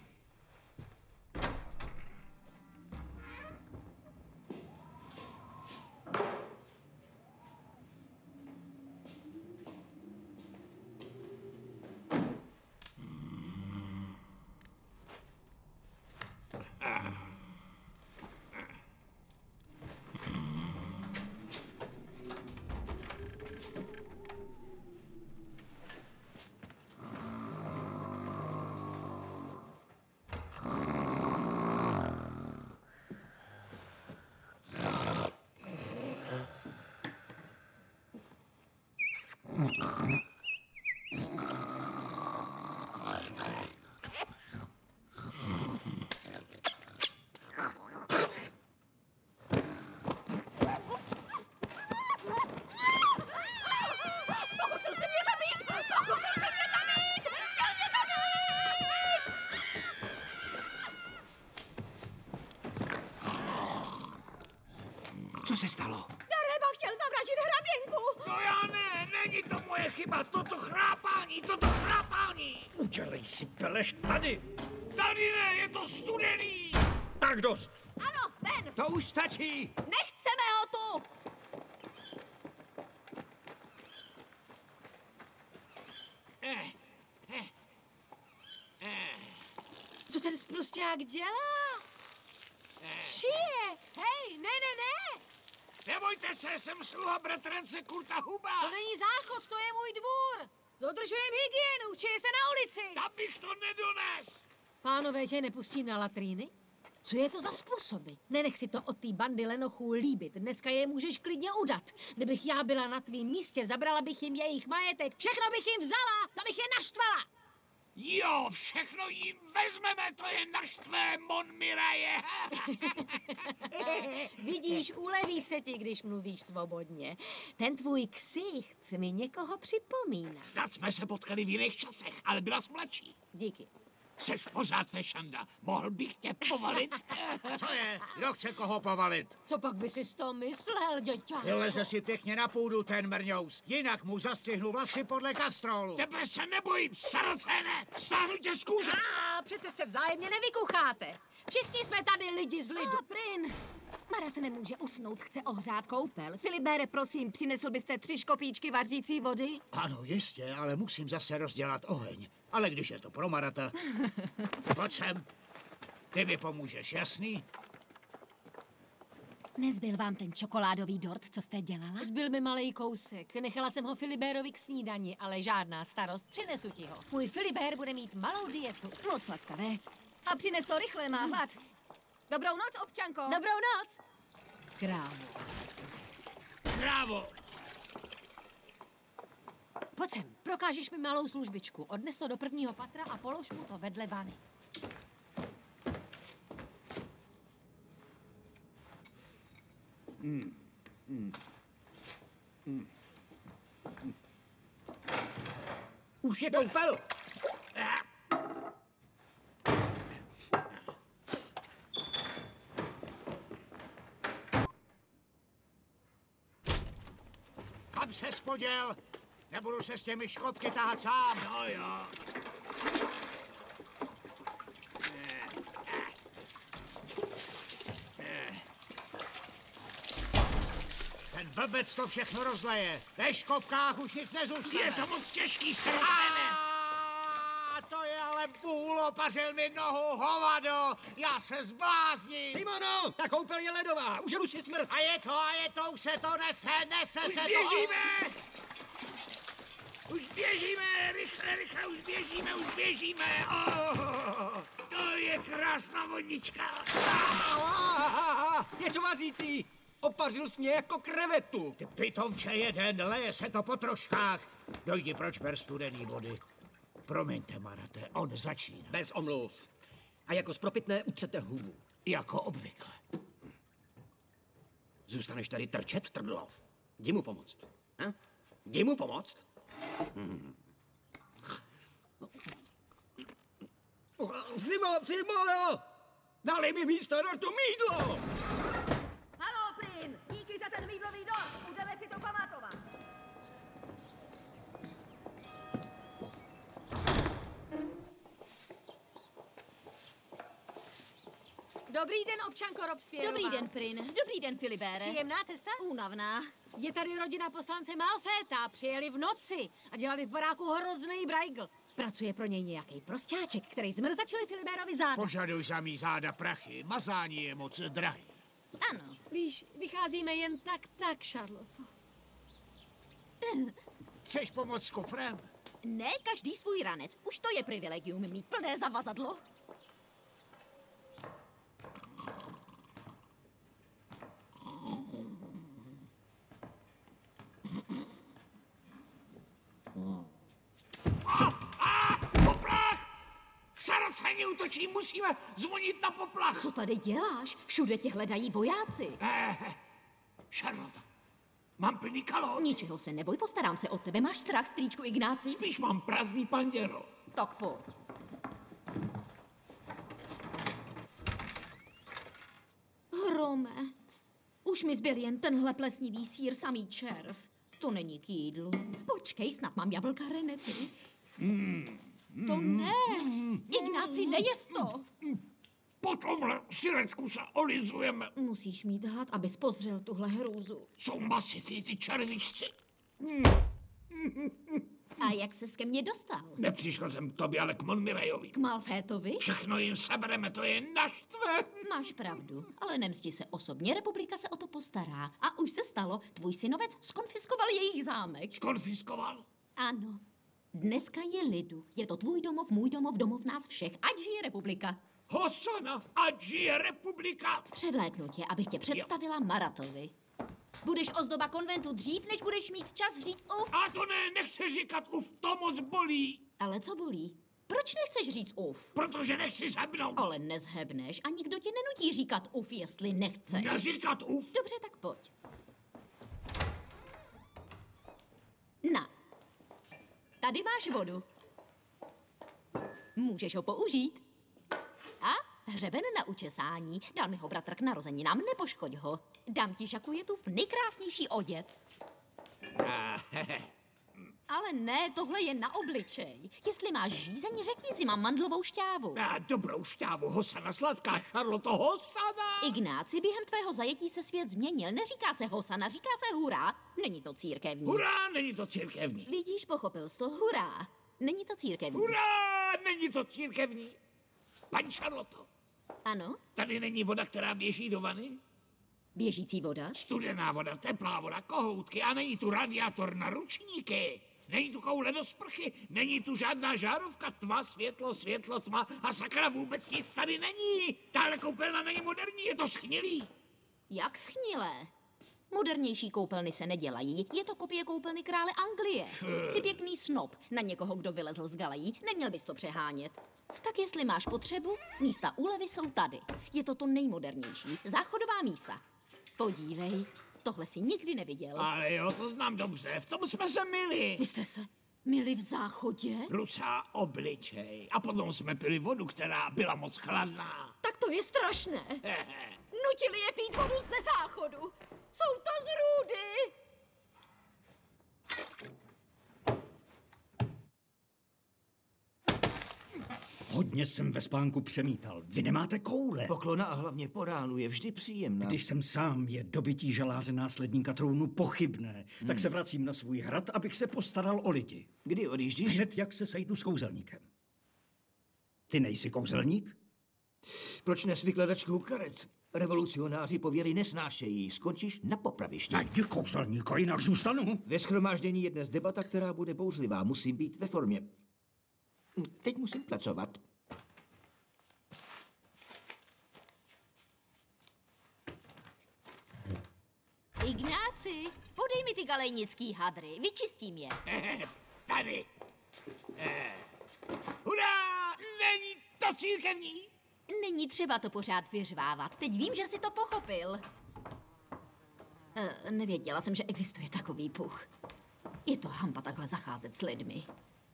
Co se stalo? Dareba chtěl zavraždit hraběnku! To já ne, není to moje chyba, toto chrápání! Udělej si pelech tady! Tady ne, je to studený! Tak dost! Ano, ven! To už stačí! Nechceme ho tu! Co ten sprosťák dělá? Čije? Hej, ne! Nebojte se, jsem sluha bratrance Kurta Huba. To není záchod, to je můj dvůr. Dodržujem hygienu, čije se na ulici. Tam bych to nedones. Pánové tě nepustí na latríny? Co je to za způsoby? Nenech si to od té bandy lenochů líbit. Dneska je můžeš klidně udat. Kdybych já byla na tvým místě, zabrala bych jim jejich majetek. Všechno bych jim vzala, to bych je naštvala. Jo, všechno jim vezmeme, to je naštvé, Mon Miraje. Vidíš, uleví se ti, když mluvíš svobodně. Ten tvůj ksicht mi někoho připomíná. Snad jsme se potkali v jiných časech, ale byla jsi mladší. Díky. Seš pořád fešanda. Mohl bych tě povalit? Co je? Kdo chce koho povalit? Co pak by si z toho myslel, děťátko? Vyleze si pěkně na půdu ten mrňous. Jinak mu zastřihnu vlasy podle kastrolu. Tebe se nebojím, saracéne! Stáhnu tě z kůže! Přece se vzájemně nevykucháte. Všichni jsme tady lidi z lidu. Prin! Marat nemůže usnout, chce ohřát koupel. Filibére, prosím, přinesl byste 3 škopíčky vařící vody? Ano, jistě, ale musím zase rozdělat oheň. Ale když je to pro Marata... Pojď sem. Ty mi pomůžeš, jasný? Nezbyl vám ten čokoládový dort, co jste dělala? Zbyl mi malej kousek. Nechala jsem ho Filibérovi k snídani, ale žádná starost. Přinesu ti ho. Můj Filibér bude mít malou dietu. Moc laskavé. A přines to rychle, má hlad. Dobrou noc, občanko. Dobrou noc. Krávo. Krávo. Pojď sem, prokážeš mi malou službičku. Odnes to do 1. patra a polož mu to vedle vany. Už je koupel! Kam se spoděl? Nebudu se s těmi škopky tahat sám. No jo. Ten blbec to všechno rozleje. Ve škopkách už nic nezůstane. Je to moc těžký, saracéne. A to je ale bůl, opařil mi nohu, hovado. Já se zblázním. Simono, ta koupel je ledová, už si smrt. A je to, už se to nese Už se běžíme! Už běžíme, rychle, už běžíme. Oh, to je krásná vodička. Je to vařící. Opařil jsi mě jako krevetu. Ty pitomče jeden, leje se to po troškách. Dojdi, proč ber studený vody. Promiňte, Marate, on začíná. Bez omluv. A jako spropitné utřete hubu. Jako obvykle. Zůstaneš tady trčet, trdlo. Jdi mu pomoct. Jdi mu pomoct. Simono! Dali mi místo dortu mýdlo! Haló, Prin! Díky za ten mýdlový dort! Budeme si to pamatovat! Dobrý den, občanko Robespierrová. Dobrý den, Prin. Dobrý den, Filibére. Příjemná cesta? Únavná. Je tady rodina poslance Malféta. Přijeli v noci a dělali v baráku hrozný brajgl. Pracuje pro něj nějaký prostáček, který zmrzačili Filibérovi záda. Požaduj za mý záda prachy. Mazání je moc drahý. Ano. Víš, vycházíme jen tak, Charlotte. Chceš pomoct s kufrem? Ne každý svůj ranec. Už to je privilegium mít plné zavazadlo. Poplach! Saraceni útočí, musíme zvonit na poplach. Co tady děláš? Všude tě hledají vojáci. Charlotte, mám plný kalhot. Ničeho se neboj, postarám se o tebe. Máš strach, strýčku Ignáci? Spíš mám prázdný panděro. Tak pojď. Hrome, už mi zbyl jen tenhle plesnivý sýr, samý červ. To není k jídlu. Počkej, snad mám jablka renety. To ne. Ignáci, nejez to. Po tomhle syrečku se olizujeme. Musíš mít hlad, abys pozřel tuhle hrůzu. Jsou masitý ty červičci. A jak ses ke mně dostal? Nepřišel jsem k tobě, ale k Monmirajovi. K Malfétovi? Všechno jim sebereme, to je naštve. Máš pravdu, ale nemsti se osobně, republika se o to postará. A už se stalo, tvůj synovec skonfiskoval jejich zámek. Skonfiskoval? Ano. Dneska je lidu. Je to tvůj domov, můj domov, domov nás všech. Ať žije republika. Hosana, ať žije republika. Převléknu tě, abych tě představila Maratovi. Budeš ozdoba konventu dřív, než budeš mít čas říct uf. A to ne, nechci říkat uf, to moc bolí. Ale co bolí? Proč nechceš říct uf? Protože nechci zhebnout. Ale nezhebneš a nikdo tě nenutí říkat uf, jestli nechceš. Neříkat uf? Dobře, tak pojď. Na. Tady máš vodu. Můžeš ho použít. A hřeben na učesání. Dal mi ho bratr k narozeninám, nepoškoď ho. Dám ti, Žakujetův nejkrásnější oděv. Ale ne, tohle je na obličej. Jestli máš žízeň, řekni si, mám mandlovou šťávu. Dobrou šťávu, Hosana sladká, Charloto, Hosana! Ignáci, během tvého zajetí se svět změnil. Neříká se Hosana, říká se hurá. Není to církevní. Hurá, není to církevní. Vidíš, pochopil jsi to, hurá. Není to církevní. Hurá, není to církevní. Paní Charloto. Ano? Tady není voda, která běží do vany? Běžící voda? Studená voda, teplá voda, kohoutky a není tu radiátor na ručníky. Není tu koule do sprchy, není tu žádná žárovka, tma, světlo, světlo, tma a sakra vůbec nic tady není. Tahle koupelna není moderní, je to schnilý. Jak schnilé? Modernější koupelny se nedělají, je to kopie koupelny krále Anglie. Jsi pěkný snob na někoho, kdo vylezl z galejí, neměl bys to přehánět. Tak jestli máš potřebu, místa úlevy jsou tady. Je to nejmodernější, záchodová mísa. Podívej, tohle si nikdy neviděl. Ale jo, to znám dobře, v tom jsme se mili. Vy jste se mili v záchodě? Ruce a obličej. A potom jsme pili vodu, která byla moc chladná. Tak to je strašné. Nutili je pít vodu ze záchodu. Jsou to zrůdy. Hodně jsem ve spánku přemítal. Vy nemáte koule. Poklona a hlavně po ránu je vždy příjemná. Když jsem sám, je dobytí žaláře následníka trůnu pochybné. Tak se vracím na svůj hrad, abych se postaral o lidi. Kdy odjíždíš? Hned jak se sejdu s kouzelníkem. Ty nejsi kouzelník? Proč nes vykladačkou karet? Revolucionáři pověry nesnášejí. Skončíš na popravišti. Najdi kouzelníka, jinak zůstanu. Ve shromáždění je dnes debata, která bude bouřlivá. Musím být ve formě. Teď musím pracovat. Ignáci, podej mi ty galejnický hadry, vyčistím je. Tady. Hurá, není to církevní. Není třeba to pořád vyřvávat. Teď vím, že jsi to pochopil. Nevěděla jsem, že existuje takový puch. Je to hanba takhle zacházet s lidmi.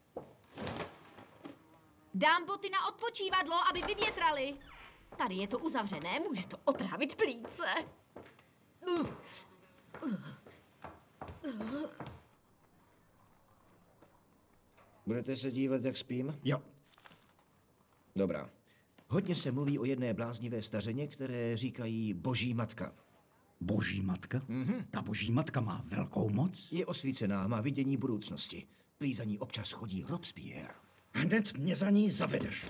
Dám boty na odpočívadlo, aby vyvětrali. Tady je to uzavřené, může to otrávit plíce. Budete se dívat, jak spím? Jo. Dobrá. Hodně se mluví o jedné bláznivé stařeně, které říkají Boží matka. Boží matka? Ta Boží matka má velkou moc? Je osvícená, má vidění budoucnosti. Prý za ní občas chodí Robespierre. Hned mě za ní zavedeš.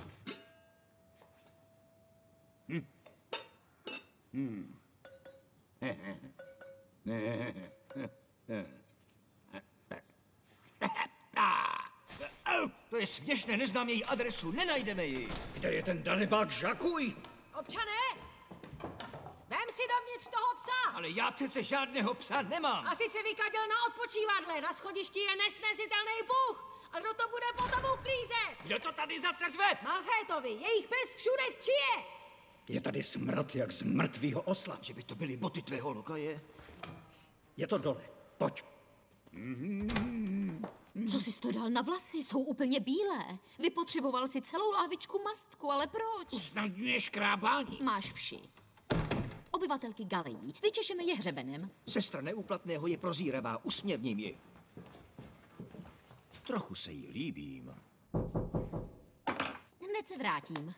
To je směšné, neznám její adresu, nenajdeme ji. Kde je ten darebák Žakuj? Občané, vem si dovnitř toho psa. Ale já přece žádného psa nemám. Asi si vykadil na odpočívadle, na schodišti je nesnesitelný puch. A kdo to bude potom uklízet? Kdo to tady zase řve? Manfrétovi, jejich pes všude včije. Je tady smrad jak z mrtvýho osla. Že by to byly boty tvého lokaje? Je to dole, pojď. Co jsi to dal na vlasy? Jsou úplně bílé. Vypotřeboval si celou láhvičku mastku, ale proč? Usnadňuje škrábání. Máš vši. Obyvatelky galejí. Vyčešeme je hřebenem. Sestra neúplatného je prozíravá, usměrním ji. Trochu se jí líbím. Hned se vrátím.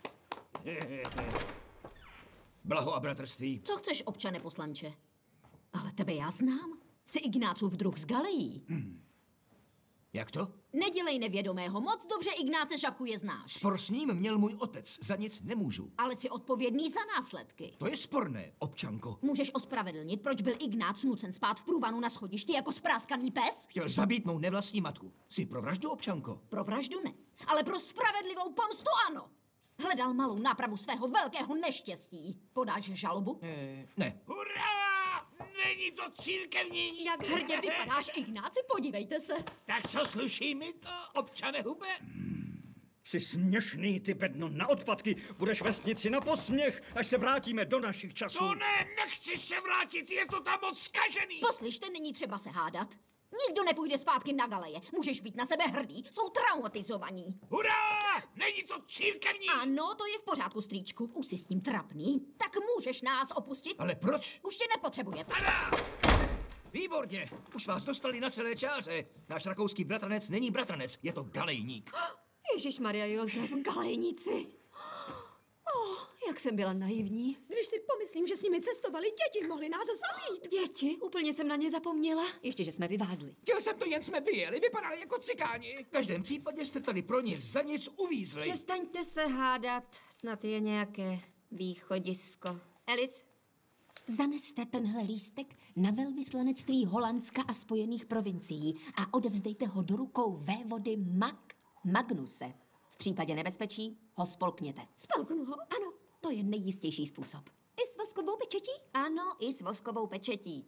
Blaho a bratrství. Co chceš, občane poslanče? Ale tebe já znám. Jsi Ignácův druh z galejí. Jak to? Nedělej nevědomého, moc dobře Ignáce Žakuje znáš. Spor s ním měl můj otec, za nic nemůžu. Ale jsi odpovědný za následky. To je sporné, občanko. Můžeš ospravedlnit, proč byl Ignác nucen spát v průvanu na schodišti jako spráskaný pes? Chtěl zabít mou nevlastní matku. Jsi pro vraždu, občanko? Pro vraždu ne, ale pro spravedlivou pomstu ano. Hledal malou nápravu svého velkého neštěstí. Podáš žalobu? Ne. Hurá! Není to církevní. Jak hrdě vypadáš, Ignáci, podívejte se. Tak co, sluší mi to, občane Hube? Jsi směšný, ty bedno, na odpadky. Budeš vesnici na posměch, až se vrátíme do našich časů. To ne, nechci se vrátit, je to tam moc zkažený. Poslyšte, není třeba se hádat. Nikdo nepůjde zpátky na galeje. Můžeš být na sebe hrdý, jsou traumatizovaní. Hurá! Není to církevní! Ano, to je v pořádku, strýčku. Už jsi s tím trapný, tak můžeš nás opustit. Ale proč? Už tě nepotřebujeme. Výborně, už vás dostali na celé čáře. Náš rakouský bratranec není bratranec, je to galejník. Ježišmarja Josef, galejníci. Jak jsem byla naivní. Když si pomyslím, že s nimi cestovali děti, mohli nás zabít. Děti? Úplně jsem na ně zapomněla. Ještě, že jsme vyvázli. Chtěl jsem to, jen jsme vyjeli, vypadali jako cikáni. V každém případě jste tady pro ně za nic uvízli. Přestaňte se hádat, snad je nějaké východisko. Alice, zaneste tenhle lístek na velvyslanectví Holandska a Spojených provincií a odevzdejte ho do rukou vévody Magnuse. V případě nebezpečí ho spolkněte. Spolknu ho? Ano, to je nejjistější způsob. I s voskovou pečetí? Ano, i s voskovou pečetí.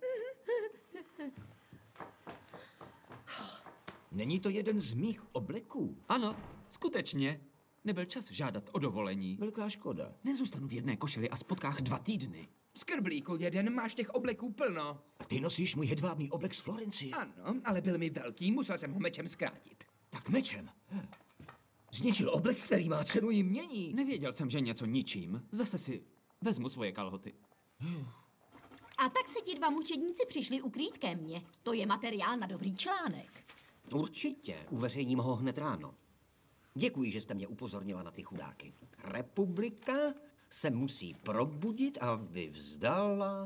Není to jeden z mých obleků? Ano, skutečně. Nebyl čas žádat o dovolení. Velká škoda. Nezůstanu v jedné košili a spotkách 2 týdny. Skrblíku jeden, máš těch obleků plno. A ty nosíš můj hedvábný oblek z Florencie. Ano, ale byl mi velký, musel jsem ho mečem zkrátit. Tak mečem? Zničil oblek, který má cenu jmění. Nevěděl jsem, že něco ničím. Zase si vezmu svoje kalhoty. A tak se ti 2 mučedníci přišli ukrýt ke mně. To je materiál na dobrý článek. Určitě, uveřejním ho hned ráno. Děkuji, že jste mě upozornila na ty chudáky. Republika se musí probudit, aby vzdala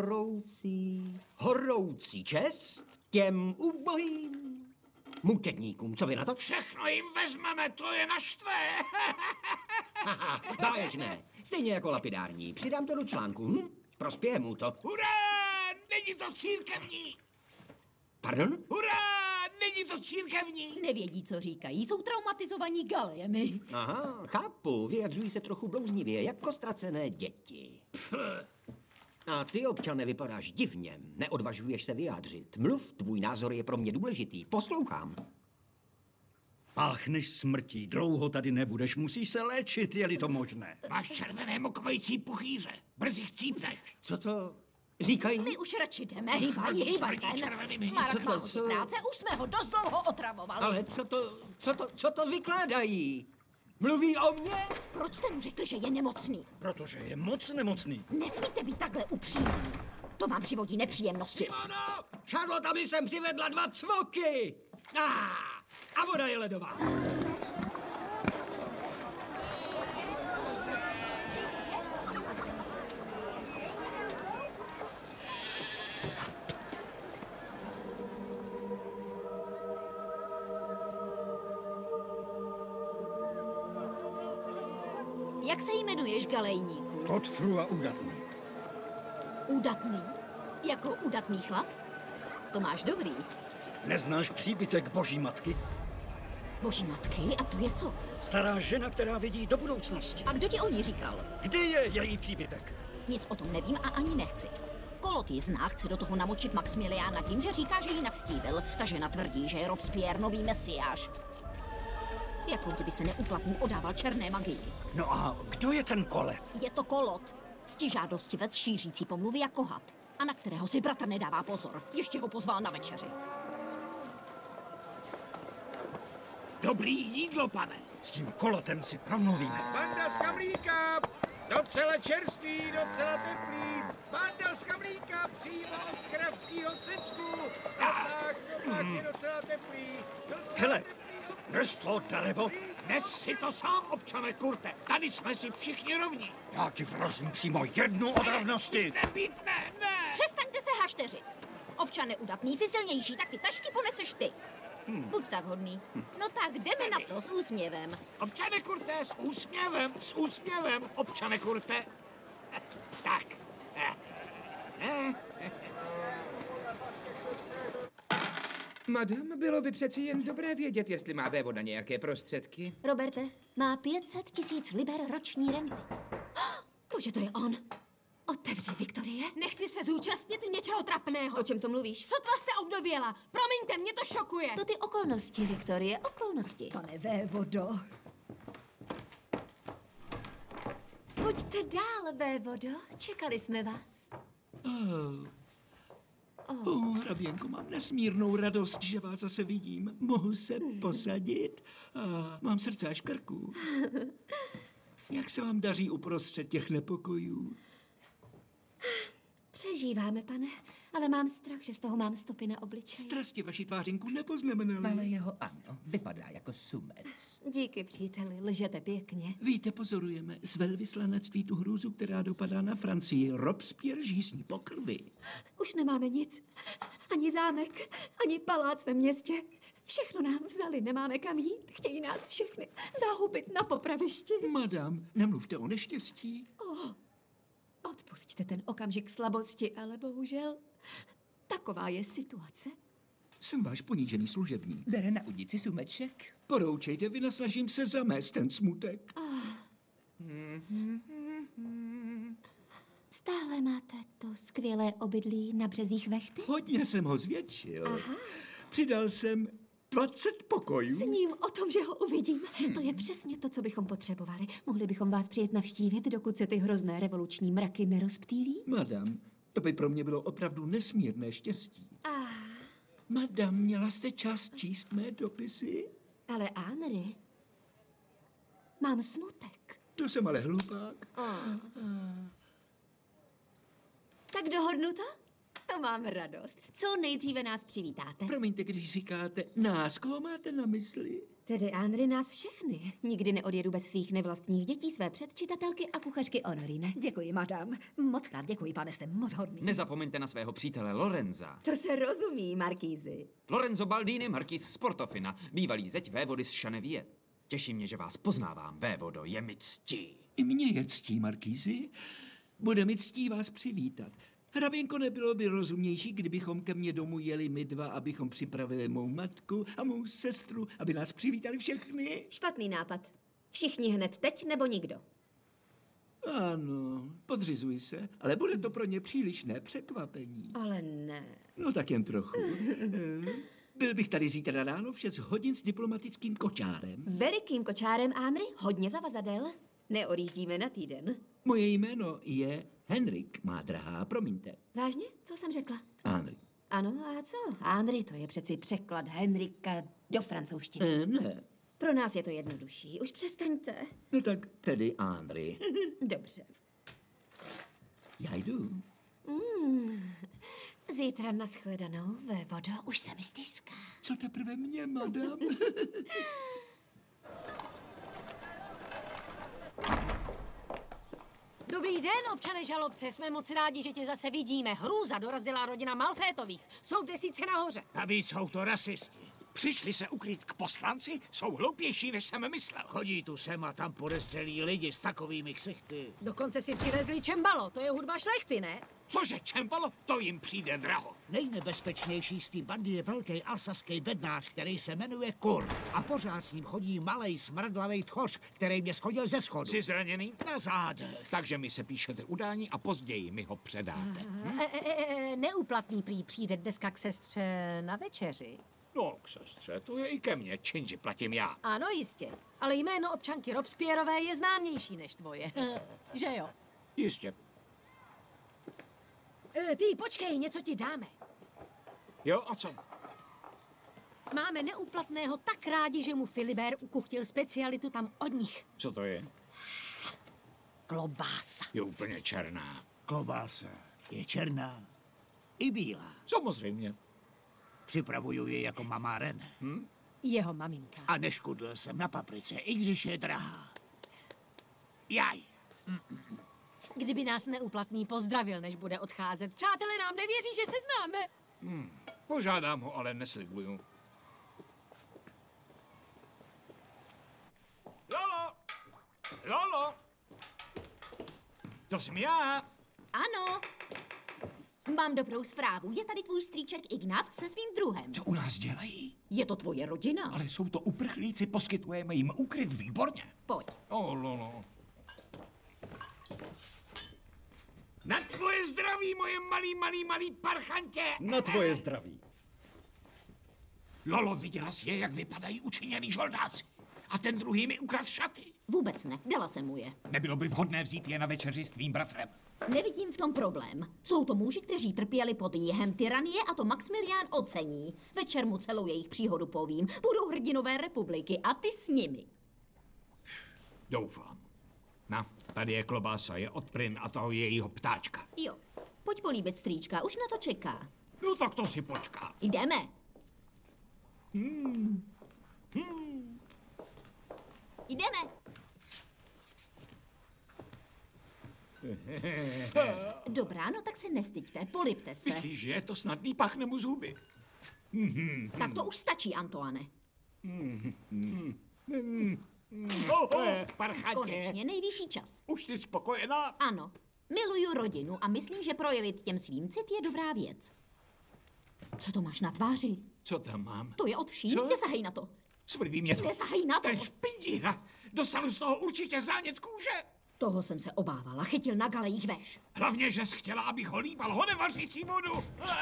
horoucí čest těm ubohým mučedníkům. Co vy na to? Všechno jim vezmeme, to je naštve. Báječné. Stejně jako lapidární. Přidám to do článku. Prospěje mu to. Hurá! Není to církevní! Pardon? Hurá! Není to církevní! Nevědí, co říkají, jsou traumatizovaní galejemi. Aha, chápu. Vyjadřují se trochu blouznivě, jako ztracené děti. A ty, občane, vypadáš divně. Neodvažuješ se vyjádřit. Mluv, tvůj názor je pro mě důležitý. Poslouchám. Páchneš smrtí, dlouho tady nebudeš, musíš se léčit, je-li to možné. Máš červené mokvající puchýře, brzy chcípneš. Co to říkají? My už radši jdeme, hýbaj ven. Mark má hodně práce, už jsme ho dost dlouho otravovali. Ale co to vykládají? Mluví o mně? Proč jste mu řekli, že je nemocný? Protože je moc nemocný. Nesmíte být takhle upřímný. To vám přivodí nepříjemnosti. Simono! Charlotte mi sem přivedla 2 cvoky! A voda je ledová. Jak se jmenuješ, galejníku? Godfrua udatný. Udatný? Jako udatný chlap? To máš dobrý. Neznáš příbytek Boží matky? Boží matky? A to je co? Stará žena, která vidí do budoucnosti. A kdo ti o ní říkal? Kde je její příbytek? Nic o tom nevím a ani nechci. Kolot ji zná, chce do toho namočit Maximiliána tím, že říká, že ji navštívil. Ta žena tvrdí, že je Robespierre nový mesiáš. Jako kdyby se neuplatný odával černé magii. No a kdo je ten Kolet? Je to Kolot. Ctižádostivec šířící pomluvy jako had. A na kterého si bratr nedává pozor. Ještě ho pozval na večeři. Dobrý jídlo, pane. S tím Kolotem si promluvíme. Banda z Kamlíka! Docela čerstvý, docela teplý. Banda z Kamlíka přímo od kravského cecku. Tak, je docela teplý. Hele, nes to, Darebo. Nes si to sám, občane Kurte. Tady jsme si všichni rovní. Já ti vrozím přímo jednu od rovnosti. Nebýt, ne. Přestaňte se hašteřit. Občane udatný, jsi silnější, tak ty tašky poneseš ty. Buď tak hodný. No tak jdeme na to s úsměvem. Občane Kurte, s úsměvem, občane Kurte. Tak. Madam, bylo by přeci jen dobré vědět, jestli má vévoda nějaké prostředky. Roberte, má 500 000 liber roční renty. Bože, to je on. Otevři, Viktorie. Nechci se zúčastnit něčeho trapného. O čem to mluvíš? Sotva jste ovdověla. Promiňte, mě to šokuje. To ty okolnosti, Viktorie, okolnosti. Pane vévodo. Pojďte dál, vévodo. Čekali jsme vás. Hraběnko, mám nesmírnou radost, že vás zase vidím. Mohu se posadit? Mám srdce až v krku. Jak se vám daří uprostřed těch nepokojů? Přežíváme, pane, ale mám strach, že z toho mám stopy na obličeji. Strasti vaši tvářinku nepoznamenali. Ale jeho ano, vypadá jako sumec. Díky, příteli, lžete pěkně. Víte, pozorujeme z velvyslanectví tu hrůzu, která dopadá na Francii. Robespierre žízní po krvi. Už nemáme nic. Ani zámek, ani palác ve městě. Všechno nám vzali, nemáme kam jít. Chtějí nás všechny zahubit na popravišti. Madam, nemluvte o neštěstí. Odpusťte ten okamžik slabosti, ale bohužel taková je situace. Jsem váš ponížený služebník. Bere na udici sumeček. Poroučejte, vynasnažím se zamést ten smutek. Stále máte to skvělé obydlí na březích Vechty? Hodně jsem ho zvětšil. Přidal jsem 20 pokojů. Sním o tom, že ho uvidím. To je přesně to, co bychom potřebovali. Mohli bychom vás přijet navštívit, dokud se ty hrozné revoluční mraky nerozptýlí? Madam, to by pro mě bylo opravdu nesmírné štěstí. Madam, měla jste čas číst mé dopisy? Ale Henry, mám smutek. To jsem ale hlupák. Tak dohodnuto? To mám radost. Co nejdříve nás přivítáte? Promiňte, když říkáte nás, koho máte na mysli? Tedy Henry nás všechny. Nikdy neodjedu bez svých nevlastních dětí, své předčitatelky a kuchařky Honorine. Děkuji, madam. Moc krát děkuji, pane, jste moc hodný. Nezapomeňte na svého přítele Lorenza. To se rozumí, markízy. Lorenzo Baldini, markýz z Portofina, bývalý zeď vévody z Chanevie. Těší mě, že vás poznávám, vévodo, je mi ctí. I mě je ctí, markýzi. Bude mi ctí vás přivítat. Hraběnko, nebylo by rozumnější, kdybychom ke mně domů jeli my dva, abychom připravili mou matku a mou sestru, aby nás přivítali všechny? Špatný nápad. Všichni hned teď nebo nikdo? Ano, podřizuj se, ale bude to pro ně přílišné překvapení. Ale ne. No tak jen trochu. Byl bych tady zítra ráno v 6 hodin s diplomatickým kočárem. Velikým kočárem, Henry? Hodně zavazadel? Neodjíždíme na týden. Moje jméno je Henrik, má drahá, promiňte. Vážně? Co jsem řekla? Henry. Ano, a co? Henry, to je přeci překlad Henrika do francouzštiny. Ne. Pro nás je to jednodušší. Už přestaňte. No tak tedy Henry. Dobře. Já jdu. Zítra nashledanou, vévodo, už se mi stýská. Co teprve mě, madam? Dobrý den, občane žalobce, jsme moc rádi, že tě zase vidíme. Hrůza dorazila rodina Malfétových. Jsou v desítce nahoře. Navíc jsou to rasisti. Přišli se ukryt k poslanci? Jsou hloupější, než jsem myslel. Chodí tu sem a tam podezřelí lidi s takovými ksichty. Dokonce si přivezli čembalo, to je hudba šlechty, ne? Cože čembalo? To jim přijde draho. Nejnebezpečnější z té bandy je velký alsaský bednář, který se jmenuje Kur. A pořád s ním chodí malej smradlavej tchoř, který mě schodil ze schodu. Jsi zraněný? Na zádech. Takže mi se píšete udání a později mi ho předáte. Neúplatný prý přijde dneska k sestře na večeři. No, k sestře, to je i ke mně, činži platím já. Ano, jistě. Ale jméno občanky Robespierrové je známější než tvoje. Že jo? Jistě. Ty, počkej, něco ti dáme. Jo, a co? Máme neúplatného tak rádi, že mu Filibert ukuchtil specialitu tam od nich. Co to je? Klobása. Je úplně černá. Klobása je černá i bílá. Samozřejmě. Připravuju ji jako mama Ren. Jeho maminka. A neškudl jsem na paprice, i když je drahá. Jaj. Kdyby nás neúplatný pozdravil, než bude odcházet. Přátelé nám nevěří, že se známe. Požádám ho, ale neslibuju. Lolo! Lolo! To jsem já. Ano. Mám dobrou zprávu. Je tady tvůj strýček Ignác se svým druhem. Co u nás dělají? Je to tvoje rodina. Ale jsou to uprchlíci, poskytujeme jim úkryt výborně. Pojď. Lolo. Na tvoje zdraví, moje malý parchantě! Na tvoje zdraví. Lolo, viděla jsi je, jak vypadají učiněný žoldáci? A ten druhý mi ukradl šaty. Vůbec ne, dala jsem mu je. Nebylo by vhodné vzít je na večeři s tvým bratrem. Nevidím v tom problém. Jsou to muži, kteří trpěli pod jihem tyranie a to Maxmilián ocení. Večer mu celou jejich příhodu povím. Budou hrdinové republiky a ty s nimi. Doufám. No, tady je klobása, je od Pryn a toho jejího ptáčka. Jo, pojď políbit strýčka, už na to čeká. No tak to si počká. Jdeme. Jdeme. Dobrá, no tak se nestyďte, polibte se. Myslíš, že je to snadný, pachne mu zuby. Tak to už stačí, Antoine. Parchantě. Konečně nejvyšší čas. Už jsi spokojená? Ano. Miluju rodinu a myslím, že projevit těm svým cit je dobrá věc. Co to máš na tváři? Co tam mám? To je od vší. Co? Nesahej na to. Svrbí mě to. Nesahej na to. Ten špindíra. Dostanu z toho určitě zánět kůže. Toho jsem se obávala. Chytil na galejích veš. Hlavně, že jsi chtěla, abych ho líbal honevařící vodu.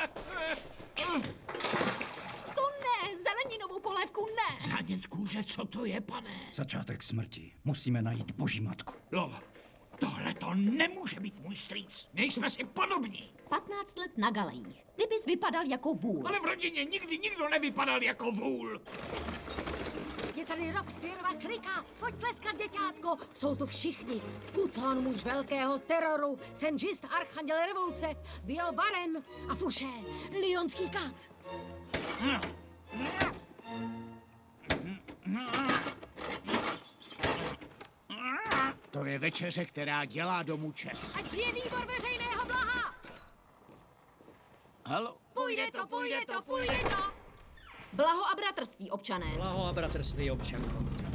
To ne, zeleninovou polévku ne. Zánět kůže, co to je, pane? Začátek smrti. Musíme najít Boží matku. Lolo, tohle to nemůže být můj strýc. Nejsme si podobní. 15 let na galejích. Ty bys vypadal jako vůl. Ale v rodině nikdy nikdo nevypadal jako vůl. Je tady Robespierrova klika, pojď tleskat, děťátko. Jsou tu všichni. Kuton, muž velkého teroru, Saint-Just, archanděl revoluce, Bill Warren a Fouché, lionský kat. To je večeře, která dělá domu čest. Ať je výbor veřejného blaha. Halo? Půjde to, půjde to, půjde to. Blaho a bratrství, občané. Blaho a bratrství, občanko.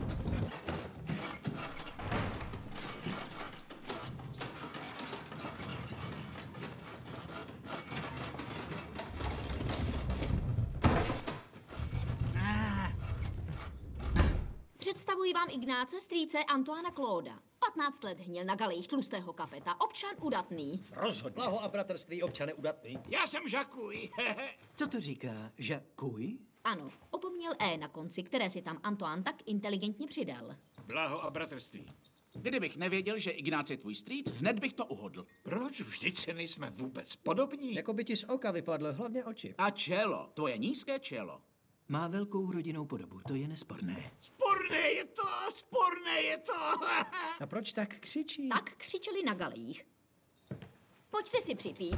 Představuji vám Ignáce, strýce Antoána Clauda. 15 let hnil na galejích tlustého kapeta, občan udatný. Rozhodně. Blaho a bratrství, občane udatný. Já jsem Žakuj. Co to říká? Žakuj? Ano, opomněl E na konci, které si tam Antoine tak inteligentně přidal. Blaho a bratrství. Kdybych nevěděl, že Ignác je tvůj strýc, hned bych to uhodl. Proč vždyť se nejsme vůbec podobní? Jako by ti z oka vypadlo, hlavně oči. A čelo, tvoje nízké čelo. Má velkou rodinnou podobu, to je nesporné. Sporné je to, sporné je to. A proč tak křičí? Tak křičeli na galejích. Pojďte si připít.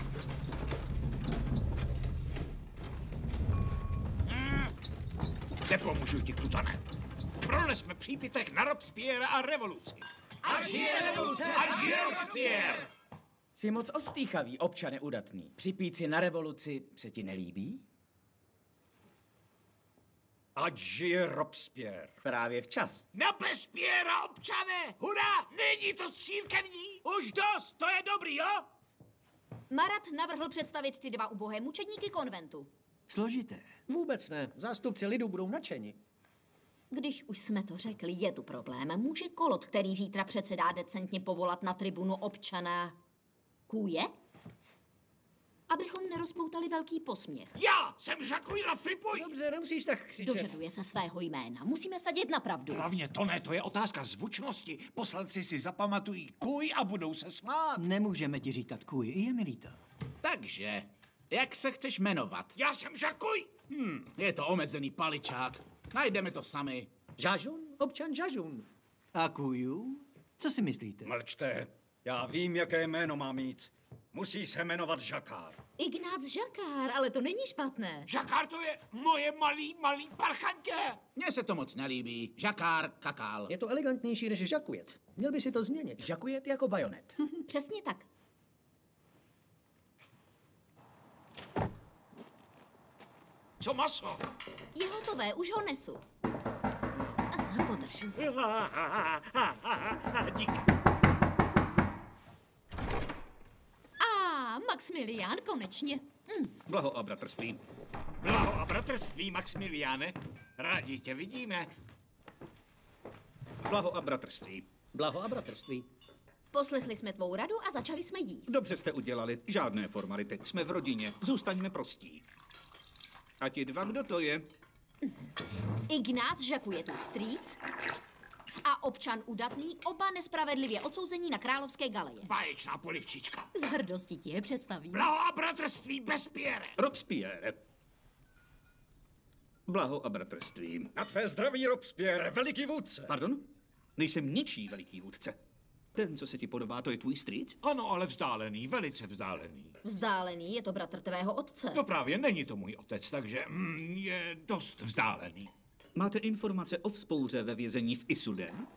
Nepomůžu ti, Kutane. Pronesme přípitek na Robespierra a revoluci. Až je revoluce! Až je Robespierre! Jsi moc ostýchavý, občane udatný. Připít si na revoluci se ti nelíbí? Ať žije Robespierre. Právě včas. Na Robespierra, občané! Hurá! Není to církevní? Už dost, to je dobrý, jo? Marat navrhl představit ty dva ubohé mučedníky konventu. Složité. Vůbec ne. Zástupci lidu budou nadšeni. Když už jsme to řekli, je tu problém. Může Kolot, který zítra předsedá, decentně povolat na tribunu občana Kůje? Abychom nerozpoutali velký posměch. Já jsem Žakuj Lafripuj! Dobře, nemusíš tak křičet. Dožaduje se svého jména. Musíme vsadit na pravdu. Hlavně to ne, to je otázka zvučnosti. Poslanci si zapamatují kuj a budou se smát. Nemůžeme ti říkat kuj, je mi líto. Takže, jak se chceš jmenovat? Já jsem Žakuj! Je to omezený paličák. Najdeme to sami. Žažun? Občan Žažun. A kuju? Co si myslíte? Mlčte. Já vím, jaké jméno má mít. Musí se jmenovat Žakár. Ignác Žakár, ale to není špatné. Žakár to je moje malý parchantě. Mně se to moc nelíbí. Žakár, kakál. Je to elegantnější než žakujet. Měl by si to změnit. Žakujet jako bajonet. Přesně tak. Co maso? Je hotové, už ho nesu. Podrž. Díky. Maxmilián, konečně. Blaho a bratrství. Blaho a bratrství, Maxmiliáne. Rádi tě vidíme. Blaho a bratrství. Blaho a bratrství. Poslechli jsme tvou radu a začali jsme jíst. Dobře jste udělali. Žádné formality. Jsme v rodině. Zůstaňme prostí. A ti dva, kdo to je? Ignác Žakuje tu strýc. a občan udatný, oba nespravedlivě odsouzení na královské galeje. Báječná polivčička. Z hrdosti ti je představím. Blaho a bratrství bez Pierre. Robespierre. Blaho a bratrství. Na tvé zdraví, Robespierre, veliký vůdce. Pardon? Nejsem ničí veliký vůdce. Ten, co se ti podobá, to je tvůj strýc? Ano, ale vzdálený, velice vzdálený. Vzdálený, je to bratr tvého otce. No právě není to můj otec, takže je dost vzdálený. Máte informace o vzpouře ve vězení v Issoudun?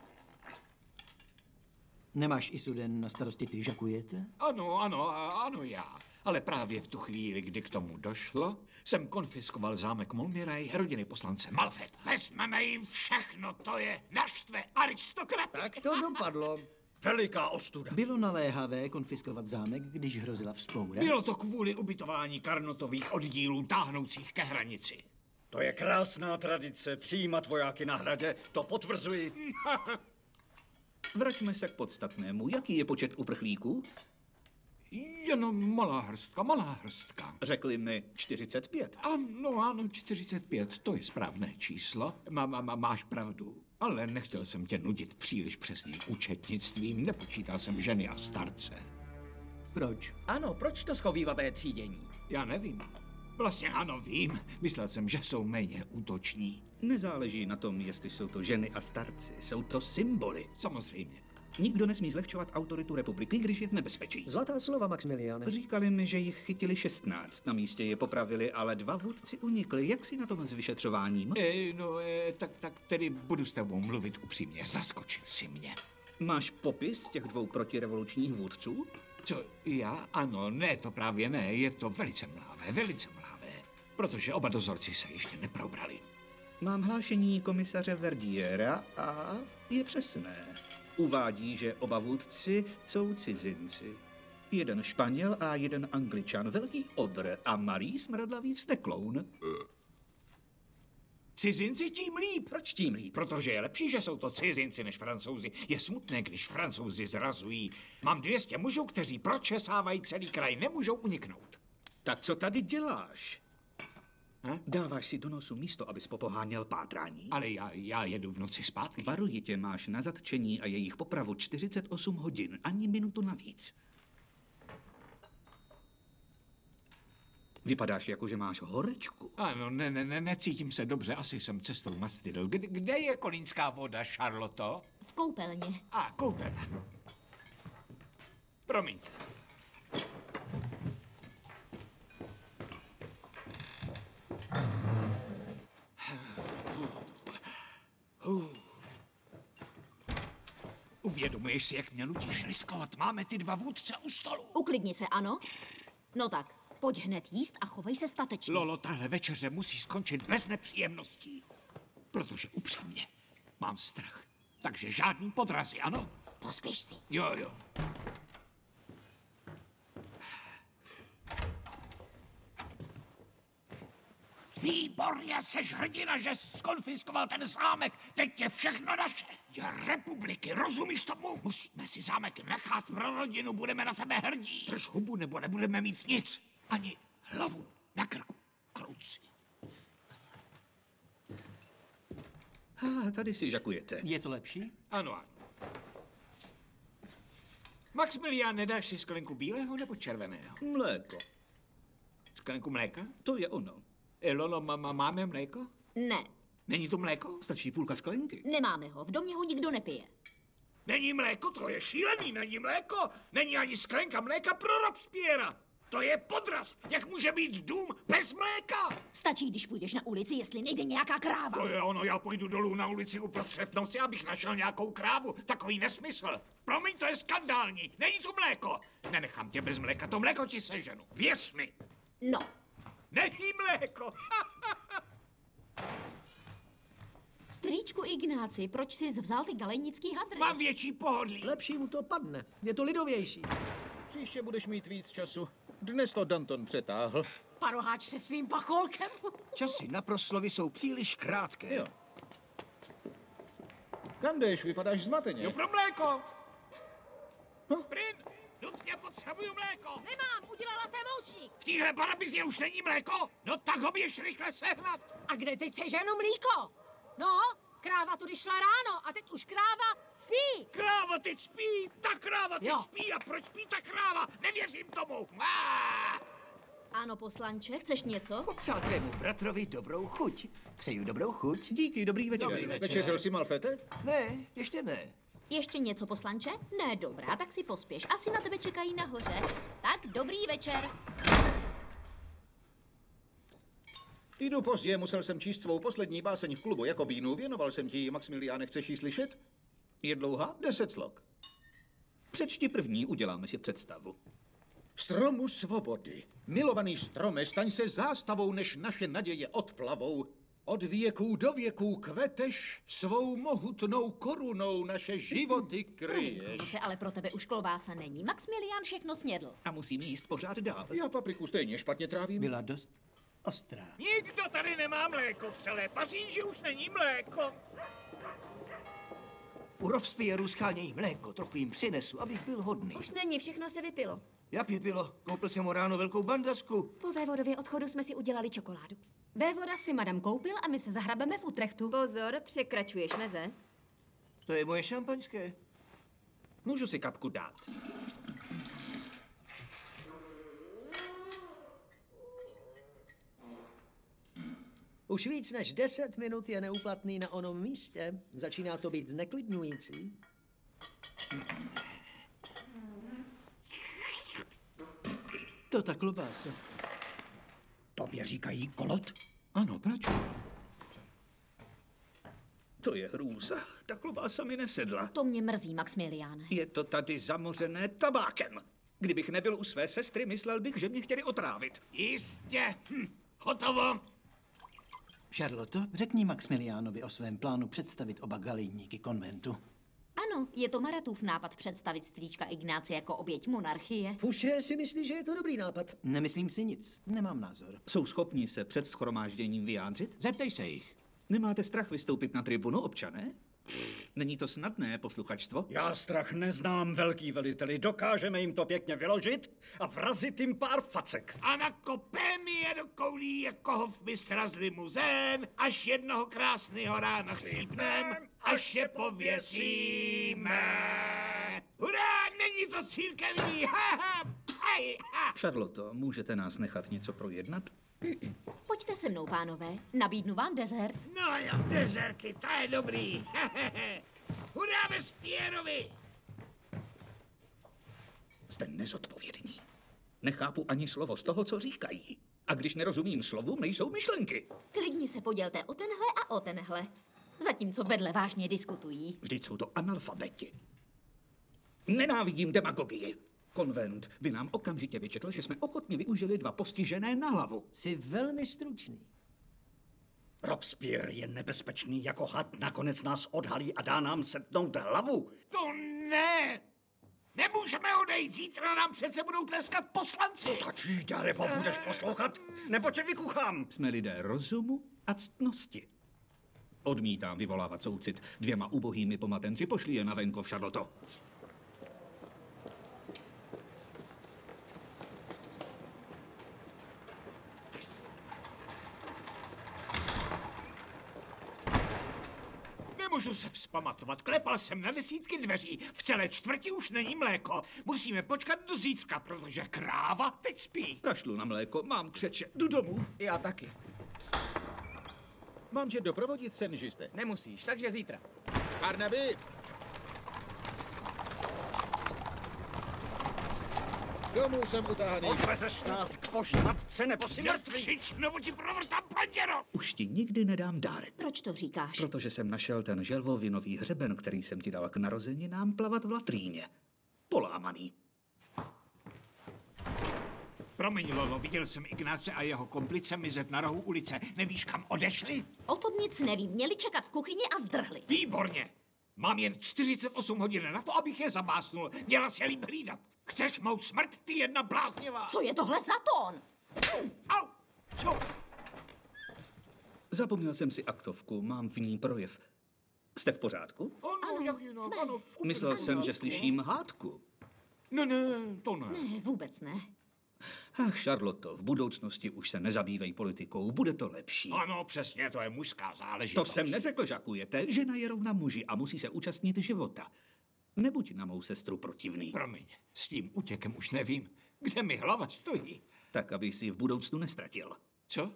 Nemáš Issoudun na starosti ty, Jacquujete? Ano, já. Ale právě v tu chvíli, kdy k tomu došlo, jsem konfiskoval zámek Montmirail rodiny poslance Malfeta. Vezmeme jim všechno, to je naštve aristokraty. Tak to dopadlo. Veliká ostuda. Bylo naléhavé konfiskovat zámek, když hrozila vzpoura? Bylo to kvůli ubytování Carnotových oddílů táhnoucích ke hranici. To je krásná tradice, přijímat vojáky na hradě, to potvrzuji. Vraťme se k podstatnému. Jaký je počet uprchlíků? Jenom malá hrstka. Řekli mi 45. Ano, 45, to je správné číslo. Máš pravdu. Ale nechtěl jsem tě nudit příliš přesným účetnictvím, nepočítal jsem ženy a starce. Proč? Ano, proč to schovývavé třídění? Já nevím. Vlastně ano, vím. Myslel jsem, že jsou méně útoční. Nezáleží na tom, jestli jsou to ženy a starci. Jsou to symboly. Samozřejmě. Nikdo nesmí zlehčovat autoritu republiky, když je v nebezpečí. Zlatá slova, Maximiliane. Říkali mi, že jich chytili 16. Na místě je popravili, ale 2 vůdci unikli. Jak si na tom s vyšetřováním? Tak tedy budu s tebou mluvit upřímně. Zaskočil si mě. Máš popis těch 2 protirevolučních vůdců? Co, já? Ano, ne, to právě ne. Je to velice mlávé. Protože oba dozorci se ještě neprobrali. Mám hlášení komisaře Verdiera a je přesné. Uvádí, že oba vůdci jsou cizinci. Jeden Španěl a jeden Angličan, velký obr a malý smradlavý vztekloun. Cizinci tím líp. Proč tím líp? Protože je lepší, že jsou to cizinci než Francouzi. Je smutné, když Francouzi zrazují. Mám 200 mužů, kteří pročesávají celý kraj, nemůžou uniknout. Tak co tady děláš? Dáváš si do nosu místo, abys popoháněl pátrání. Ale já jedu v noci zpátky. Varuji tě, máš na zatčení a jejich popravu 48 hodin, ani minutu navíc. Vypadáš jako, že máš horečku. Ano, necítím se dobře, asi jsem cestou mastidl. Kde je kolínská voda, Charloto? V koupelně. Koupelna. Promiňte. Uvědomuješ si, jak mě nutíš riskovat? Máme ty 2 vůdce u stolu. Uklidni se, ano? No tak, pojď hned jíst a chovej se statečně. Lolo, tahle večeře musí skončit bez nepříjemností. Protože upřímně mám strach. Takže žádný podrazy, ano? Pospěš si. Jo. Výborně, seš hrdina, že jsi skonfiskoval ten zámek. Teď je všechno naše. Je republiky, rozumíš tomu? Musíme si zámek nechat pro rodinu, budeme na tebe hrdí. Drž hubu, nebo nebudeme mít nic. Ani hlavu na krku. Krouci. Tady si Jacquujete. Je to lepší? Ano. Maximilián, nedáš si sklenku bílého nebo červeného? Mléko. Sklenku mléka? To je ono. Lolo, máme mléko? Ne. Není to mléko? Stačí půlka sklenky. Nemáme ho, v domě ho nikdo nepije. Není mléko, to je šílený, není mléko. Není ani sklenka mléka pro Robespierra. To je podraz. Jak může být dům bez mléka? Stačí, když půjdeš na ulici, jestli nejde nějaká kráva. To je ono, já půjdu dolů na ulici uprostřed noci, abych našel nějakou krávu. Takový nesmysl. Promiň, to je skandální. Není tu mléko. Nenechám tě bez mléka, to mléko ti seženu. Věř mi. No. Není mléko. Strýčku Ignáci, proč jsi vzal ty galejnický hadry? Mám větší pohodlí. Lepší mu to padne. Je to lidovější. Příště budeš mít víc času. Dnes to Danton přetáhl. Paroháč se svým pacholkem. Časy na proslovy jsou příliš krátké. Jo. Kam jdeš? Vypadáš zmateně. Jo, pro mléko. Brin, nutně potřebuju mléko. Nemám, udělala jsem moučník. V téhle barabizně už není mléko? No tak ho běž rychle sehnat. A kde teď seženu mlíko? No, Kráva tudy šla ráno a teď už kráva spí. Kráva teď spí, ta kráva teď spí a proč spí ta kráva? Nevěřím tomu. Ano, poslanče, chceš něco? Popřát tvému bratrovi dobrou chuť. Přeju dobrou chuť. Díky, dobrý večer. Dobrý večer. Večeřil jsi, Malfete? Ne, ještě ne. Ještě něco, poslanče? Ne, dobrá, tak si pospěš. Asi na tebe čekají nahoře. Tak, dobrý večer. Jdu pozdě, musel jsem číst svou poslední báseň v klubu Jakobínů. Věnoval jsem ti ji, Maximiliáne, chceš ji slyšet? Je dlouhá? 10 slok. Přečti první, uděláme si představu. Stromu svobody. Milovaný strome, staň se zástavou, než naše naděje odplavou. Od věků do věků kveteš, svou mohutnou korunou naše životy kryješ. Ale pro tebe už klobása není. Maximilián všechno snědl. A musím jíst pořád dál. Já papriku stejně špatně trávím. Byla dost ostrá. Nikdo tady nemá mléko, v celé Paříži už není mléko. U Robespierru schánějí mléko, trochu jim přinesu, abych byl hodný. Už není, všechno se vypilo. Jak vypilo? Koupil jsem mu ráno velkou bandasku. Po vévodově odchodu jsme si udělali čokoládu. Vévoda si madam koupil a my se zahrabeme v Utrechtu. Pozor, překračuješ meze. To je moje šampaňské. Můžu si kapku dát. Už víc než 10 minut je neúplatný na onom místě. Začíná to být zneklidňující. To ta klobása. Tobě říkají kolot? Ano, proč? To je hrůza. Ta klobása mi nesedla. To mě mrzí, Maximiliáne. Je to tady zamořené tabákem. Kdybych nebyl u své sestry, myslel bych, že mě chtěli otrávit. Jistě. Hotovo. Charlotte, řekni Maximiliánovi o svém plánu představit oba galijníky konventu. Ano, je to Maratův nápad představit strýčka Ignáce jako oběť monarchie. Fuše si myslí, že je to dobrý nápad. Nemyslím si nic, nemám názor. Jsou schopni se před shromážděním vyjádřit? Zeptej se jich. Nemáte strach vystoupit na tribunu, občané? Není to snadné posluchačstvo? Já strach neznám, velký veliteli. Dokážeme jim to pěkně vyložit a vrazit jim pár facek. A nakopeme je do koulí jako hofmistra z limuzén, až jednoho krásného rána chcípnem, až je pověsíme. Hurá, není to církevní, Charlotte, můžete nás nechat něco projednat? Pojďte se mnou, pánové. Nabídnu vám dezert. No jo, dezerty, to je dobrý. Hurá Robespierrovi! Jste nezodpovědní. Nechápu ani slovo z toho, co říkají. A když nerozumím slovům, nejsou myšlenky. Klidně se podělte o tenhle a o tenhle. Zatímco vedle vážně diskutují. Vždyť jsou to analfabeti. Nenávidím demagogii. Konvent by nám okamžitě vyčetl, že jsme ochotně využili 2 postižené na hlavu. Jsi velmi stručný. Robespierre je nebezpečný jako had, nakonec nás odhalí a dá nám setnout hlavu. To ne! Nemůžeme odejít, zítra nám přece budou tleskat poslanci. Stačí, Darebo, budeš poslouchat, nebo tě vykuchám. Jsme lidé rozumu a ctnosti. Odmítám vyvolávat soucit 2 ubohými pomatenci, pošli je na venkov, Charlotte. Nemůžu se vzpamatovat. Klepal jsem na desítky dveří. V celé čtvrti už není mléko. Musíme počkat do zítřka, protože kráva teď spí. Kašlu na mléko, mám křeče, jdu domů. Já taky. Mám tě doprovodit, senžiste. Nemusíš, takže zítra. Barnaby! Domů jsem utáhaný. Odvezeš nás k boží matce, nebo si mrtvý. Křič, nebo ti provrtám panděro. Už ti nikdy nedám dárek. Proč to říkáš? Protože jsem našel ten želvovinový hřeben, který jsem ti dala k narozeninám plavat v latríně. Polámaný. Promiň, Lolo, viděl jsem Ignáce a jeho komplice mizet na rohu ulice. Nevíš, kam odešli? O tom nic nevím. Měli čekat v kuchyni a zdrhli. Výborně. Mám jen 48 hodin na to, abych je zabásnul. Měla se líp hlídat. Chceš mou smrt, ty jedna bláznivá? Co je tohle za tón? Au! Co? Zapomněl jsem si aktovku, mám v ní projev. Jste v pořádku? Ano, jak jinak, ano. Myslel jsem, že slyším hádku. Ne, to ne. Ne, vůbec ne. Ach, Charlotte, v budoucnosti už se nezabývej politikou, bude to lepší. Ano, přesně, to je mužská záležitost. To jsem neřekl, žakujete. Žena je rovna muži a musí se účastnit života. Nebuď na mou sestru protivný. Promiň, s tím útěkem už nevím, kde mi hlava stojí. Tak, aby si v budoucnu nestratil. Co?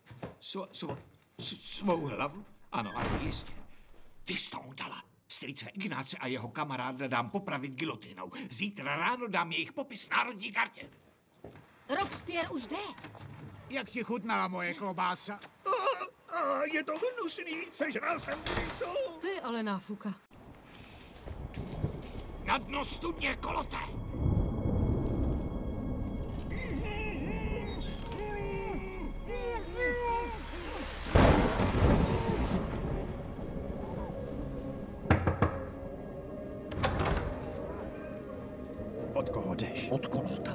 Svou hlavu? Ano, jistě. Ty jsi to udala. Strýce Ignáce a jeho kamaráda dám popravit gilotinou. Zítra ráno dám jejich popis národní kartě. Robespierre už jde. Jak ti chutnala moje klobása? Je to hnusný, sežral jsem míso. Ty ale náfuka. Na dno studně koloté. Od koho jdeš? Od kolota.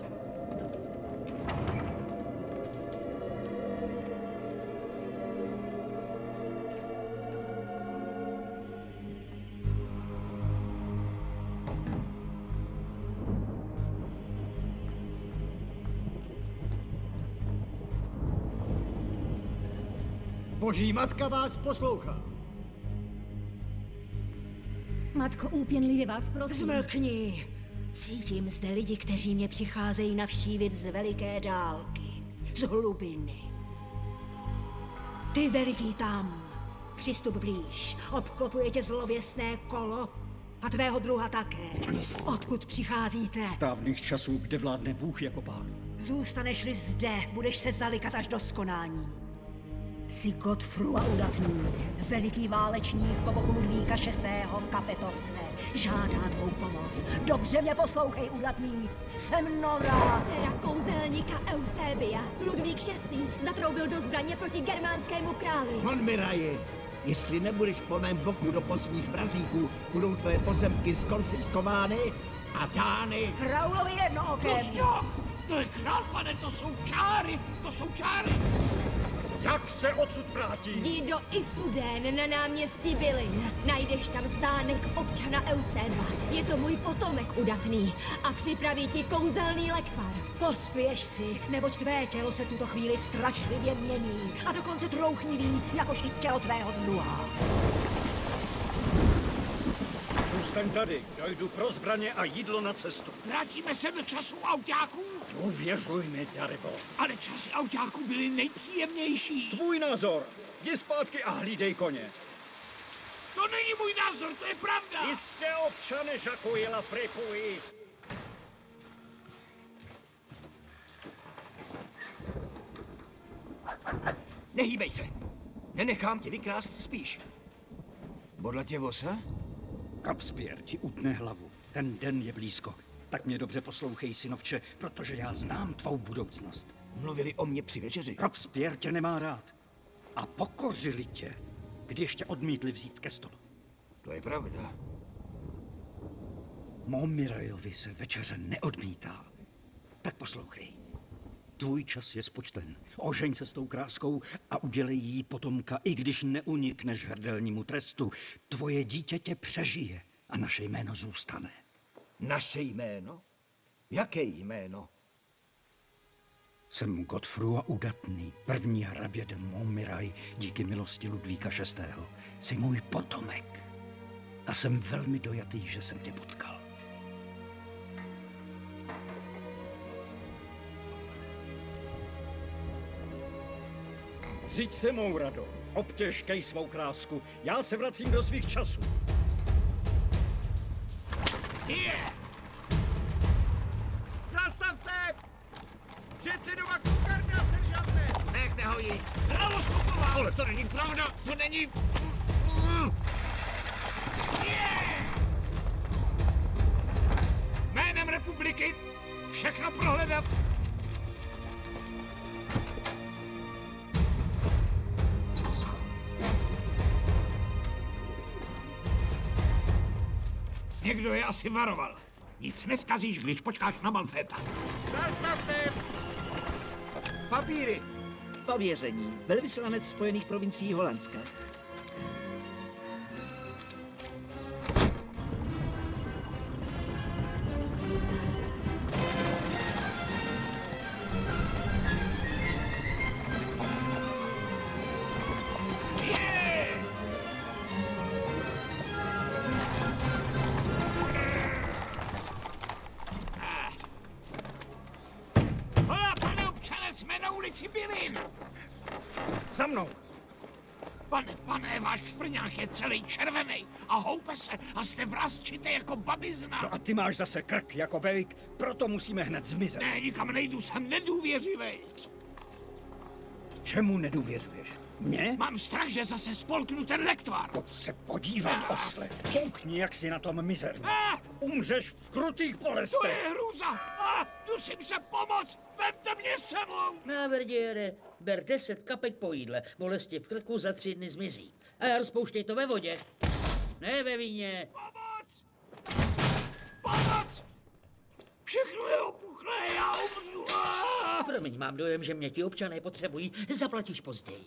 Boží matka vás poslouchá. Matko, úpěnlivě vás prosím. Zmlkni. Cítím zde lidi, kteří mě přicházejí navštívit z veliké dálky, z hlubiny. Ty veliký tam, přistup blíž, obklopuje tě zlověstné kolo a tvého druha také. Odkud přicházíte? Z dávných časů, kde vládne Bůh jako pán. Zůstaneš-li zde, budeš se zalikat až do skonání. Jsi Godfrua udatný, veliký válečník po boku Ludvíka VI. Kapetovce. Žádá tvou pomoc. Dobře mě poslouchej, udatný. Jsem Nora. Dcera kouzelníka Eusebia. Ludvík VI. zatroubil do zbraně proti germánskému králi. Montmiraji, jestli nebudeš po mém boku do posledních mrazíků, budou tvoje pozemky zkonfiskovány a dány. Raulovi jednookem. To je král, pane, to jsou čáry, to jsou čáry. Jak se odsud vrátí? Jdi do Isudén na náměstí Bylin. Najdeš tam stánek občana Euseba. Je to můj potomek udatný a připraví ti kouzelný lektvar. Pospěš si, neboť tvé tělo se tuto chvíli strašlivě mění a dokonce trouchnivý, jakož i tělo tvého druha. Zůstaň tady, dojdu pro zbraně a jídlo na cestu. Vrátíme se do času autáků? Uvěřuj mi, Daribo. Ale časy autáků byly nejpříjemnější. Tvůj názor. Jdi zpátky a hlídej koně. To není můj názor, to je pravda. Jistě, občane Žakuji Lafripuji. Nehýbej se. Nenechám tě vykrást spíš. Bodla tě vosa? Robespierre ti utne hlavu. Ten den je blízko. Tak mě dobře poslouchej, synovče, protože já znám tvou budoucnost. Mluvili o mě při večeři. Robespierre tě nemá rád. A pokořili tě, když tě odmítli vzít ke stolu. To je pravda. Montmirayovi se večeře neodmítá. Tak poslouchej. Tvůj čas je spočten. Ožeň se s tou kráskou a udělej jí potomka, i když neunikneš hrdelnímu trestu. Tvoje dítě tě přežije a naše jméno zůstane. Naše jméno? Jaké jméno? Jsem Godfrua udatný, první hrabě de Montmirail díky milosti Ludvíka VI. Jsi můj potomek. A jsem velmi dojatý, že jsem tě potkal. Řiď se mou rado, obtěžkej svou krásku, já se vracím do svých časů. Zastavte! Předsedu Makukarda, seržante! Nechte ho jít! Bravo, Skoková! Ale to není pravda, to není... Jménem republiky všechno prohledat. Někdo je asi varoval. Nic neskazíš, když počkáš na Malféta. Zastavte! Papíry! Pověření. Velvyslanec Spojených provincií Holandska. jsme na ulici Bylin. Za mnou. Pane, váš šprňák je celý červený a houpe se a jste vrásčité jako babizna. No a ty máš zase krk jako bejk, proto musíme hned zmizet. Ne, nikam nejdu, jsem nedůvěřivý. Čemu nedůvěřuješ? Mně? Mám strach, že zase spolknu ten lektvar. Pojď se podívat, osle. Koukni, jak jsi na tom mizerný. Umřeš v krutých bolestech. To je hruza. Musím se pomoct. Vemte mě sebou. Na Verdiere, ber 10 kapek po jídle. Bolesti v krku za 3 dny zmizí. A rozpouštěj to ve vodě. Ne ve víně. Pomoc! Všechno je opuchlé, já umřu. Promiň, mám dojem, že mě ti občané potřebují. Zaplatíš později.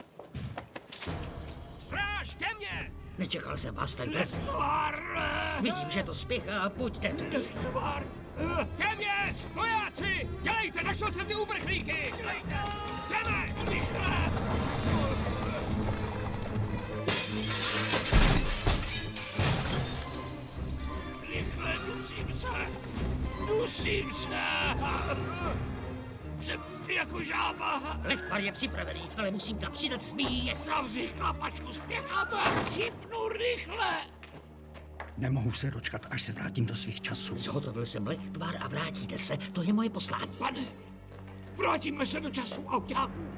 Stráž, ke mně! Nečekal jsem vás tak brzy. Lektvar! Vidím, že to spěchá, pojďte tu. Lektvar! Ke mně! Vojáci! Dělejte, našel jsem ty uprchlíky! Dělejte! Jdeme! Rychle! Rychle, dusím se! Jsem jako žába. Lektvar je připravený, ale musím tam přidat smíjet. Zavři chlapačku, spěchá to jak cípnu, rychle! Nemohu se dočkat, až se vrátím do svých časů. Zhotovil jsem lektvar a vrátíte se. To je moje poslání. Pane, vrátíme se do času autáků.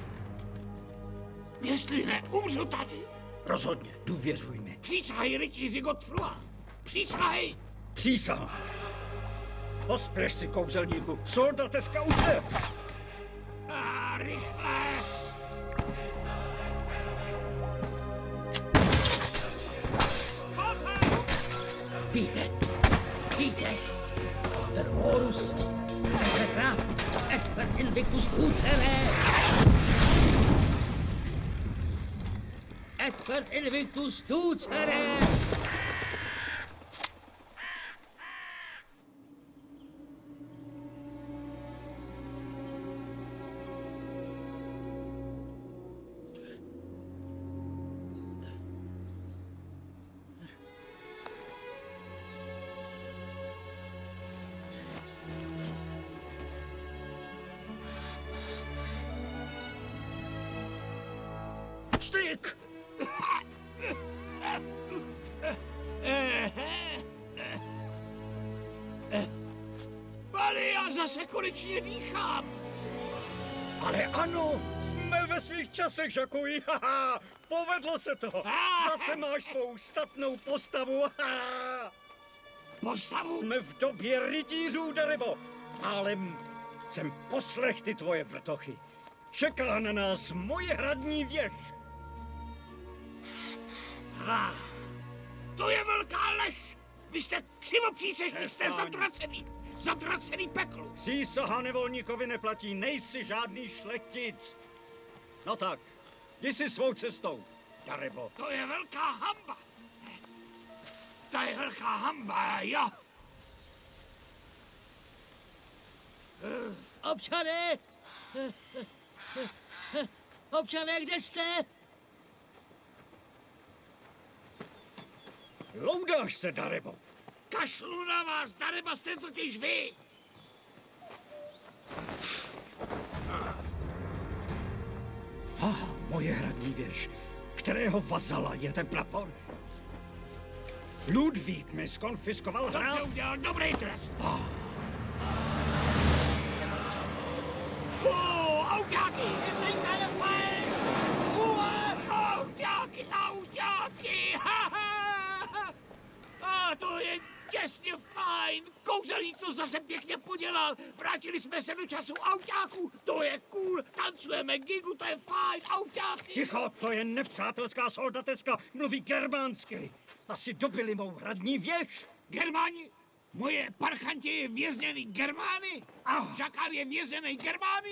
Jestli ne, umřu tady. Rozhodně, důvěřuj mi. Přísahej, rytíři Godfrua. Přísahej. Přísahám. Pospěš si, kouzelníku. Soldate z kauce. Rychle. Píte, per Horus, et per Invictus Ducere, et per Invictus Ducere. Styk! Pane, já zase konečně dýchám. Ale ano, jsme ve svých časech, Žakuji. Povedlo se to. Zase máš svou statnou postavu. Postavu? Jsme v době rytířů, Darebo. Ale jsem poslech ty tvoje vrtochy. Čeká na nás moje hradní věž. To je velká lež! Vy jste křivopřísešník, jste zatracený peklu. Přísaha nevolníkovi neplatí, nejsi žádný šlechtic. No tak, jdi si svou cestou, Darebo. To je velká hamba. To je velká hamba, jo. Občané! Občané, kde jste? Loudáš se, Darebo. Kašlu na vás, Dareba jste totiž vy. Moje hradní věž, kterého vazala je ten prapor. Ludvík mi skonfiskoval hrad. Dobře udělal, dobrý trest. Autáky! Autáky! To je těsně fajn. Kouzelník to zase pěkně podělal. Vrátili jsme se do času autáků. To je cool. Tancujeme gigu, to je fajn. Autáky. Ticho, to je nepřátelská soldateska. Mluví germánsky. Asi dobili mou hradní věž. Germáni? Moje parchantě je vězněný Germány? Žakár je vězněný Germány?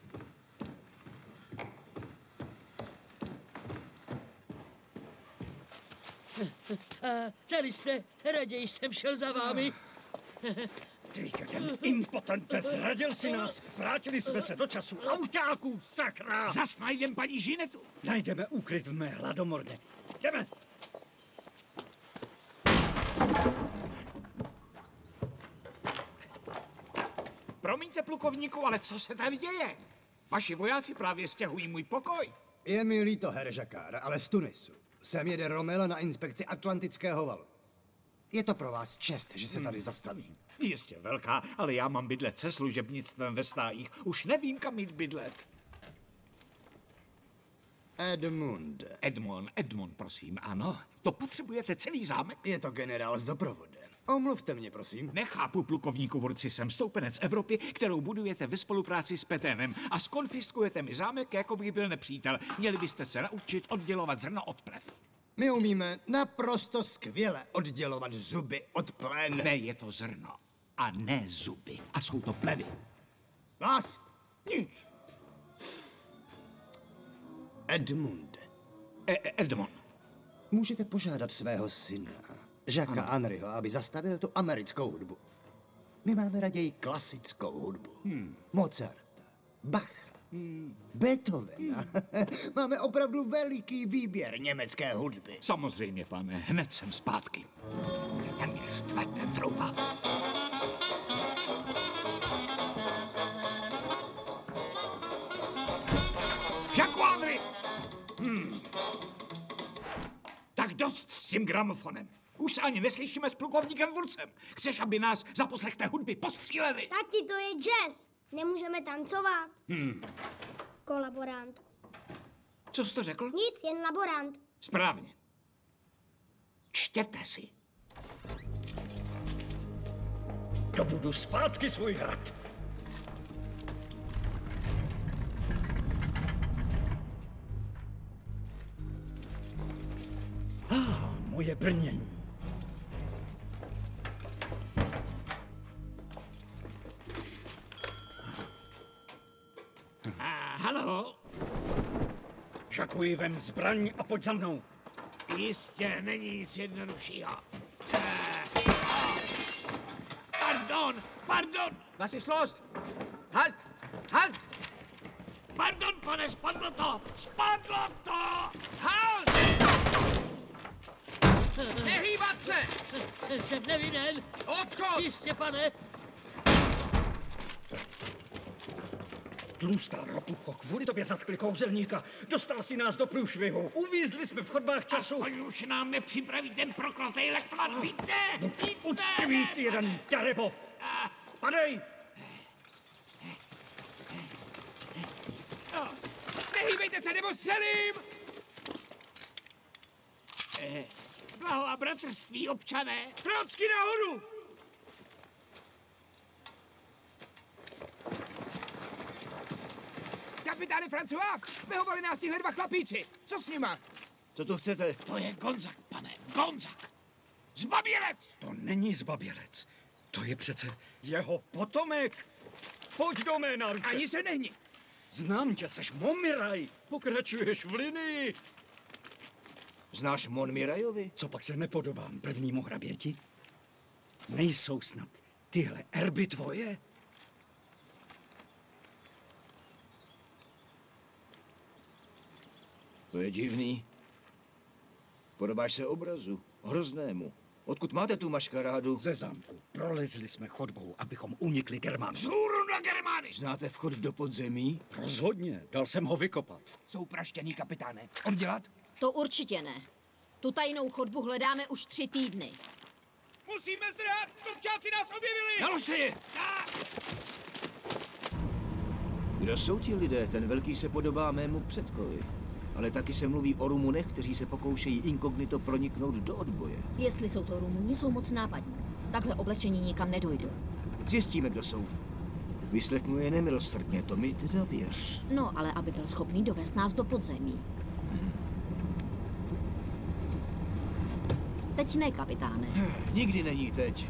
Tady jste, raději jsem šel za vámi. Ty jeden impotente, zradil si nás. Vrátili jsme se do času autáků, sakra. Zas najdem paní Žinetu. Najdeme úkryt v mé hladomorně. Jdeme. Promiňte, plukovníku, ale co se tady děje? Vaši vojáci právě stěhují můj pokoj. Je mi líto, Herr Jacquard, ale z Tunisu. Sem jede Rommel na inspekci Atlantického valu. Je to pro vás čest, že se tady zastaví. Jistě velká, ale já mám bydlet se služebnictvem ve stájích. Už nevím, kam jít bydlet. Edmund, prosím, ano. To potřebujete celý zámek? Je to generál s doprovodem. Omluvte mě, prosím. Nechápu, plukovníku Wurzi, jsem stoupenec Evropy, kterou budujete ve spolupráci s Peténem a skonfiskujete mi zámek, jako by byl nepřítel. Měli byste se naučit oddělovat zrno od plev. My umíme naprosto skvěle oddělovat zuby od plen. Ne, je to zrno a ne zuby. A jsou to plevy. Vás? Nic. Edmund. Edmund. Můžete požádat svého syna, Jacquesa Henryho, aby zastavil tu americkou hudbu. My máme raději klasickou hudbu. Mozarta, Bacha, Beethovena. Máme opravdu veliký výběr německé hudby. Samozřejmě, pane, hned jsem zpátky. Ten mě štve, ten trouba. Jacques Henry! Tak dost s tím gramofonem. Už se ani neslyšíme s plukovníkem Wurzem. Chceš, aby nás za poslech té hudby postříleli? Tati, to je jazz. Nemůžeme tancovat. Kolaborant. Co jsi to řekl? Nic, jen laborant. Správně. Čtěte si. Dobudu zpátky svůj hrad. Moje brnění. Haló? Jacques, vem zbraň a pojď za mnou. Jistě, není nic jednoduššího. Pardon! Was ist los? Halt! Halt! Pardon, pane, spadlo to! Halt! Nehýbat se! Jsem nevinen. Odchod! Jistě, pane. Tlustá ropucho, kvůli tobě zatkli kouzelníka. Dostal si nás do průšvihu. Uvízli jsme v chodbách času. Aspoň už nám nepřipraví ten prokletej lektvar. Uctivý ty jeden darebo. Padej! Nehýbejte se, nebo střelím! Blaho a bratrství, občané! Trocky nahoru! Kapitáne François, špehovali nás tihle dva chlapíci. Co s nima? Co tu chcete? To je Gonzak, pane, Gonzak. Zbabělec! To není zbabělec. To je přece jeho potomek. Pojď do mé náruče. Ani se nehni. Znám tě, seš Momiraj. Pokračuješ v linii. Znáš Monmirajovi? Co pak se nepodobám prvnímu hraběti? Nejsou snad tyhle erby tvoje? To je divný. Podobáš se obrazu. Hroznému. Odkud máte tu maškarádu? Ze zámku. Prolezli jsme chodbou, abychom unikli Germánům. Vzhůru na Germány! Znáte vchod do podzemí? Rozhodně. Dal jsem ho vykopat. Jsou praštěný, kapitáne. Oddělat? To určitě ne. Tu tajnou chodbu hledáme už 3 týdny. Musíme zdrhat! Stupčáci nás objevili! Naložte je! Kdo jsou ti lidé? Ten velký se podobá mému předkovi. Ale taky se mluví o Rumunech, kteří se pokoušejí inkognito proniknout do odboje. Jestli jsou to Rumuni, jsou moc nápadní. Takhle oblečení nikam nedojdou. Zjistíme, kdo jsou. Vyslechnu je nemilosrdně, to mi teda věř. No, ale aby byl schopný dovést nás do podzemí. Teď ne, kapitáne. Nikdy není teď.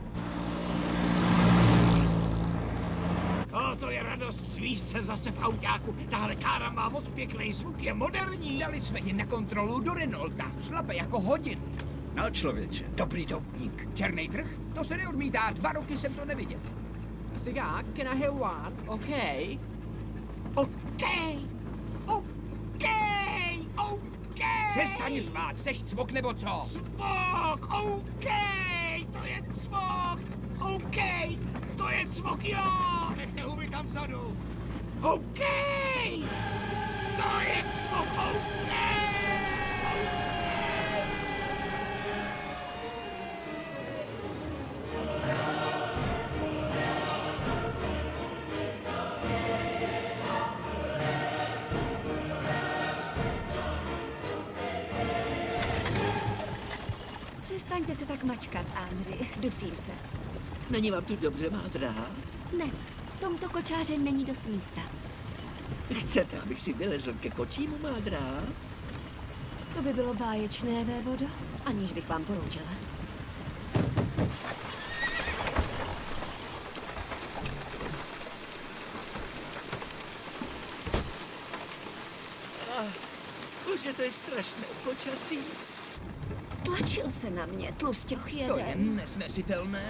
To je radost svíst se zase v autáku. Tahle kára má moc pěkný zvuk, je moderní. Dali jsme ji na kontrolu do Renaulta. Šlape jako hodin. Na člověče, dobrý doutník. Černý trh? To se neodmítá, 2 roky jsem to neviděl. Cigar, can I have one? Okay. OK. Přestaň řvát, seš cvok nebo co? Cvok, OK. To je cvok. OK. To je cvok, jo. Nechte huby tam vzadu. OK. Přestaňte se tak mačkat, Henry. Dusím se. Není vám tu dobře, má drahá? Ne, v tomto kočáře není dost místa. Chcete, abych si vylezl ke kočímu, má drahá? To by bylo báječné, vévodo, aniž bych vám poroučela. Bože, to je strašné počasí. Tlačil se na mě, tlusťoch jeden. To je nesnesitelné.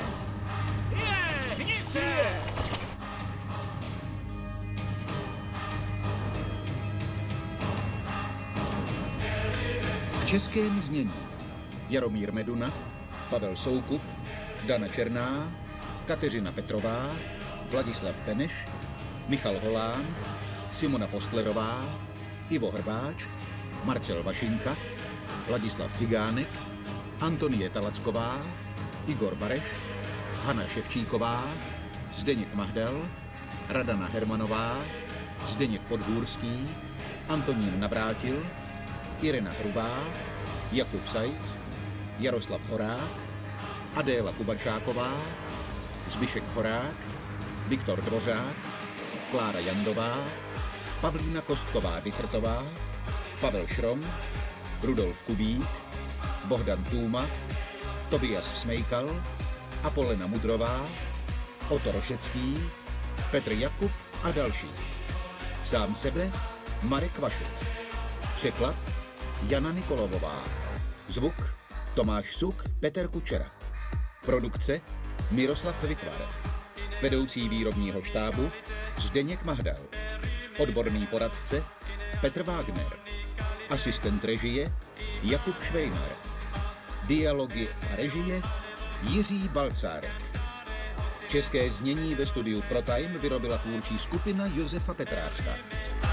V českém znění Jaromír Meduna, Pavel Soukup, Dana Černá, Kateřina Petrová, Vladislav Beneš, Michal Holán, Simona Postlerová, Ivo Hrbáč, Marcel Vašinka, Ladislav Cigánek, Antonie Talacková, Igor Bareš, Hana Ševčíková, Zdeněk Mahdal, Radana Hermanová, Zdeněk Podhůrský, Antonín Navrátil, Irena Hrubá, Jakub Sajc, Jaroslav Horák, Adéla Kubačáková, Zbyšek Horák, Viktor Dvořák, Klára Jandová, Pavlína Kostková-Dychrtová, Pavel Šrom, Rudolf Kubík, Bohdan Tůma, Tobias Smejkal, Apolena Mudrová, Oto Rošecký, Petr Jakub a další. Sám sebe Marek Vašek. Překlad Jana Nikolovová. Zvuk Tomáš Suk, Petr Kučera. Produkce Miroslav Vytvar. Vedoucí výrobního štábu Zdeněk Mahdal. Odborný poradce Petr Wagner. Asistent režie Jakub Švejnar. Dialogy a režie Jiří Balcárek. České znění ve studiu ProTime vyrobila tvůrčí skupina Josefa Petráška.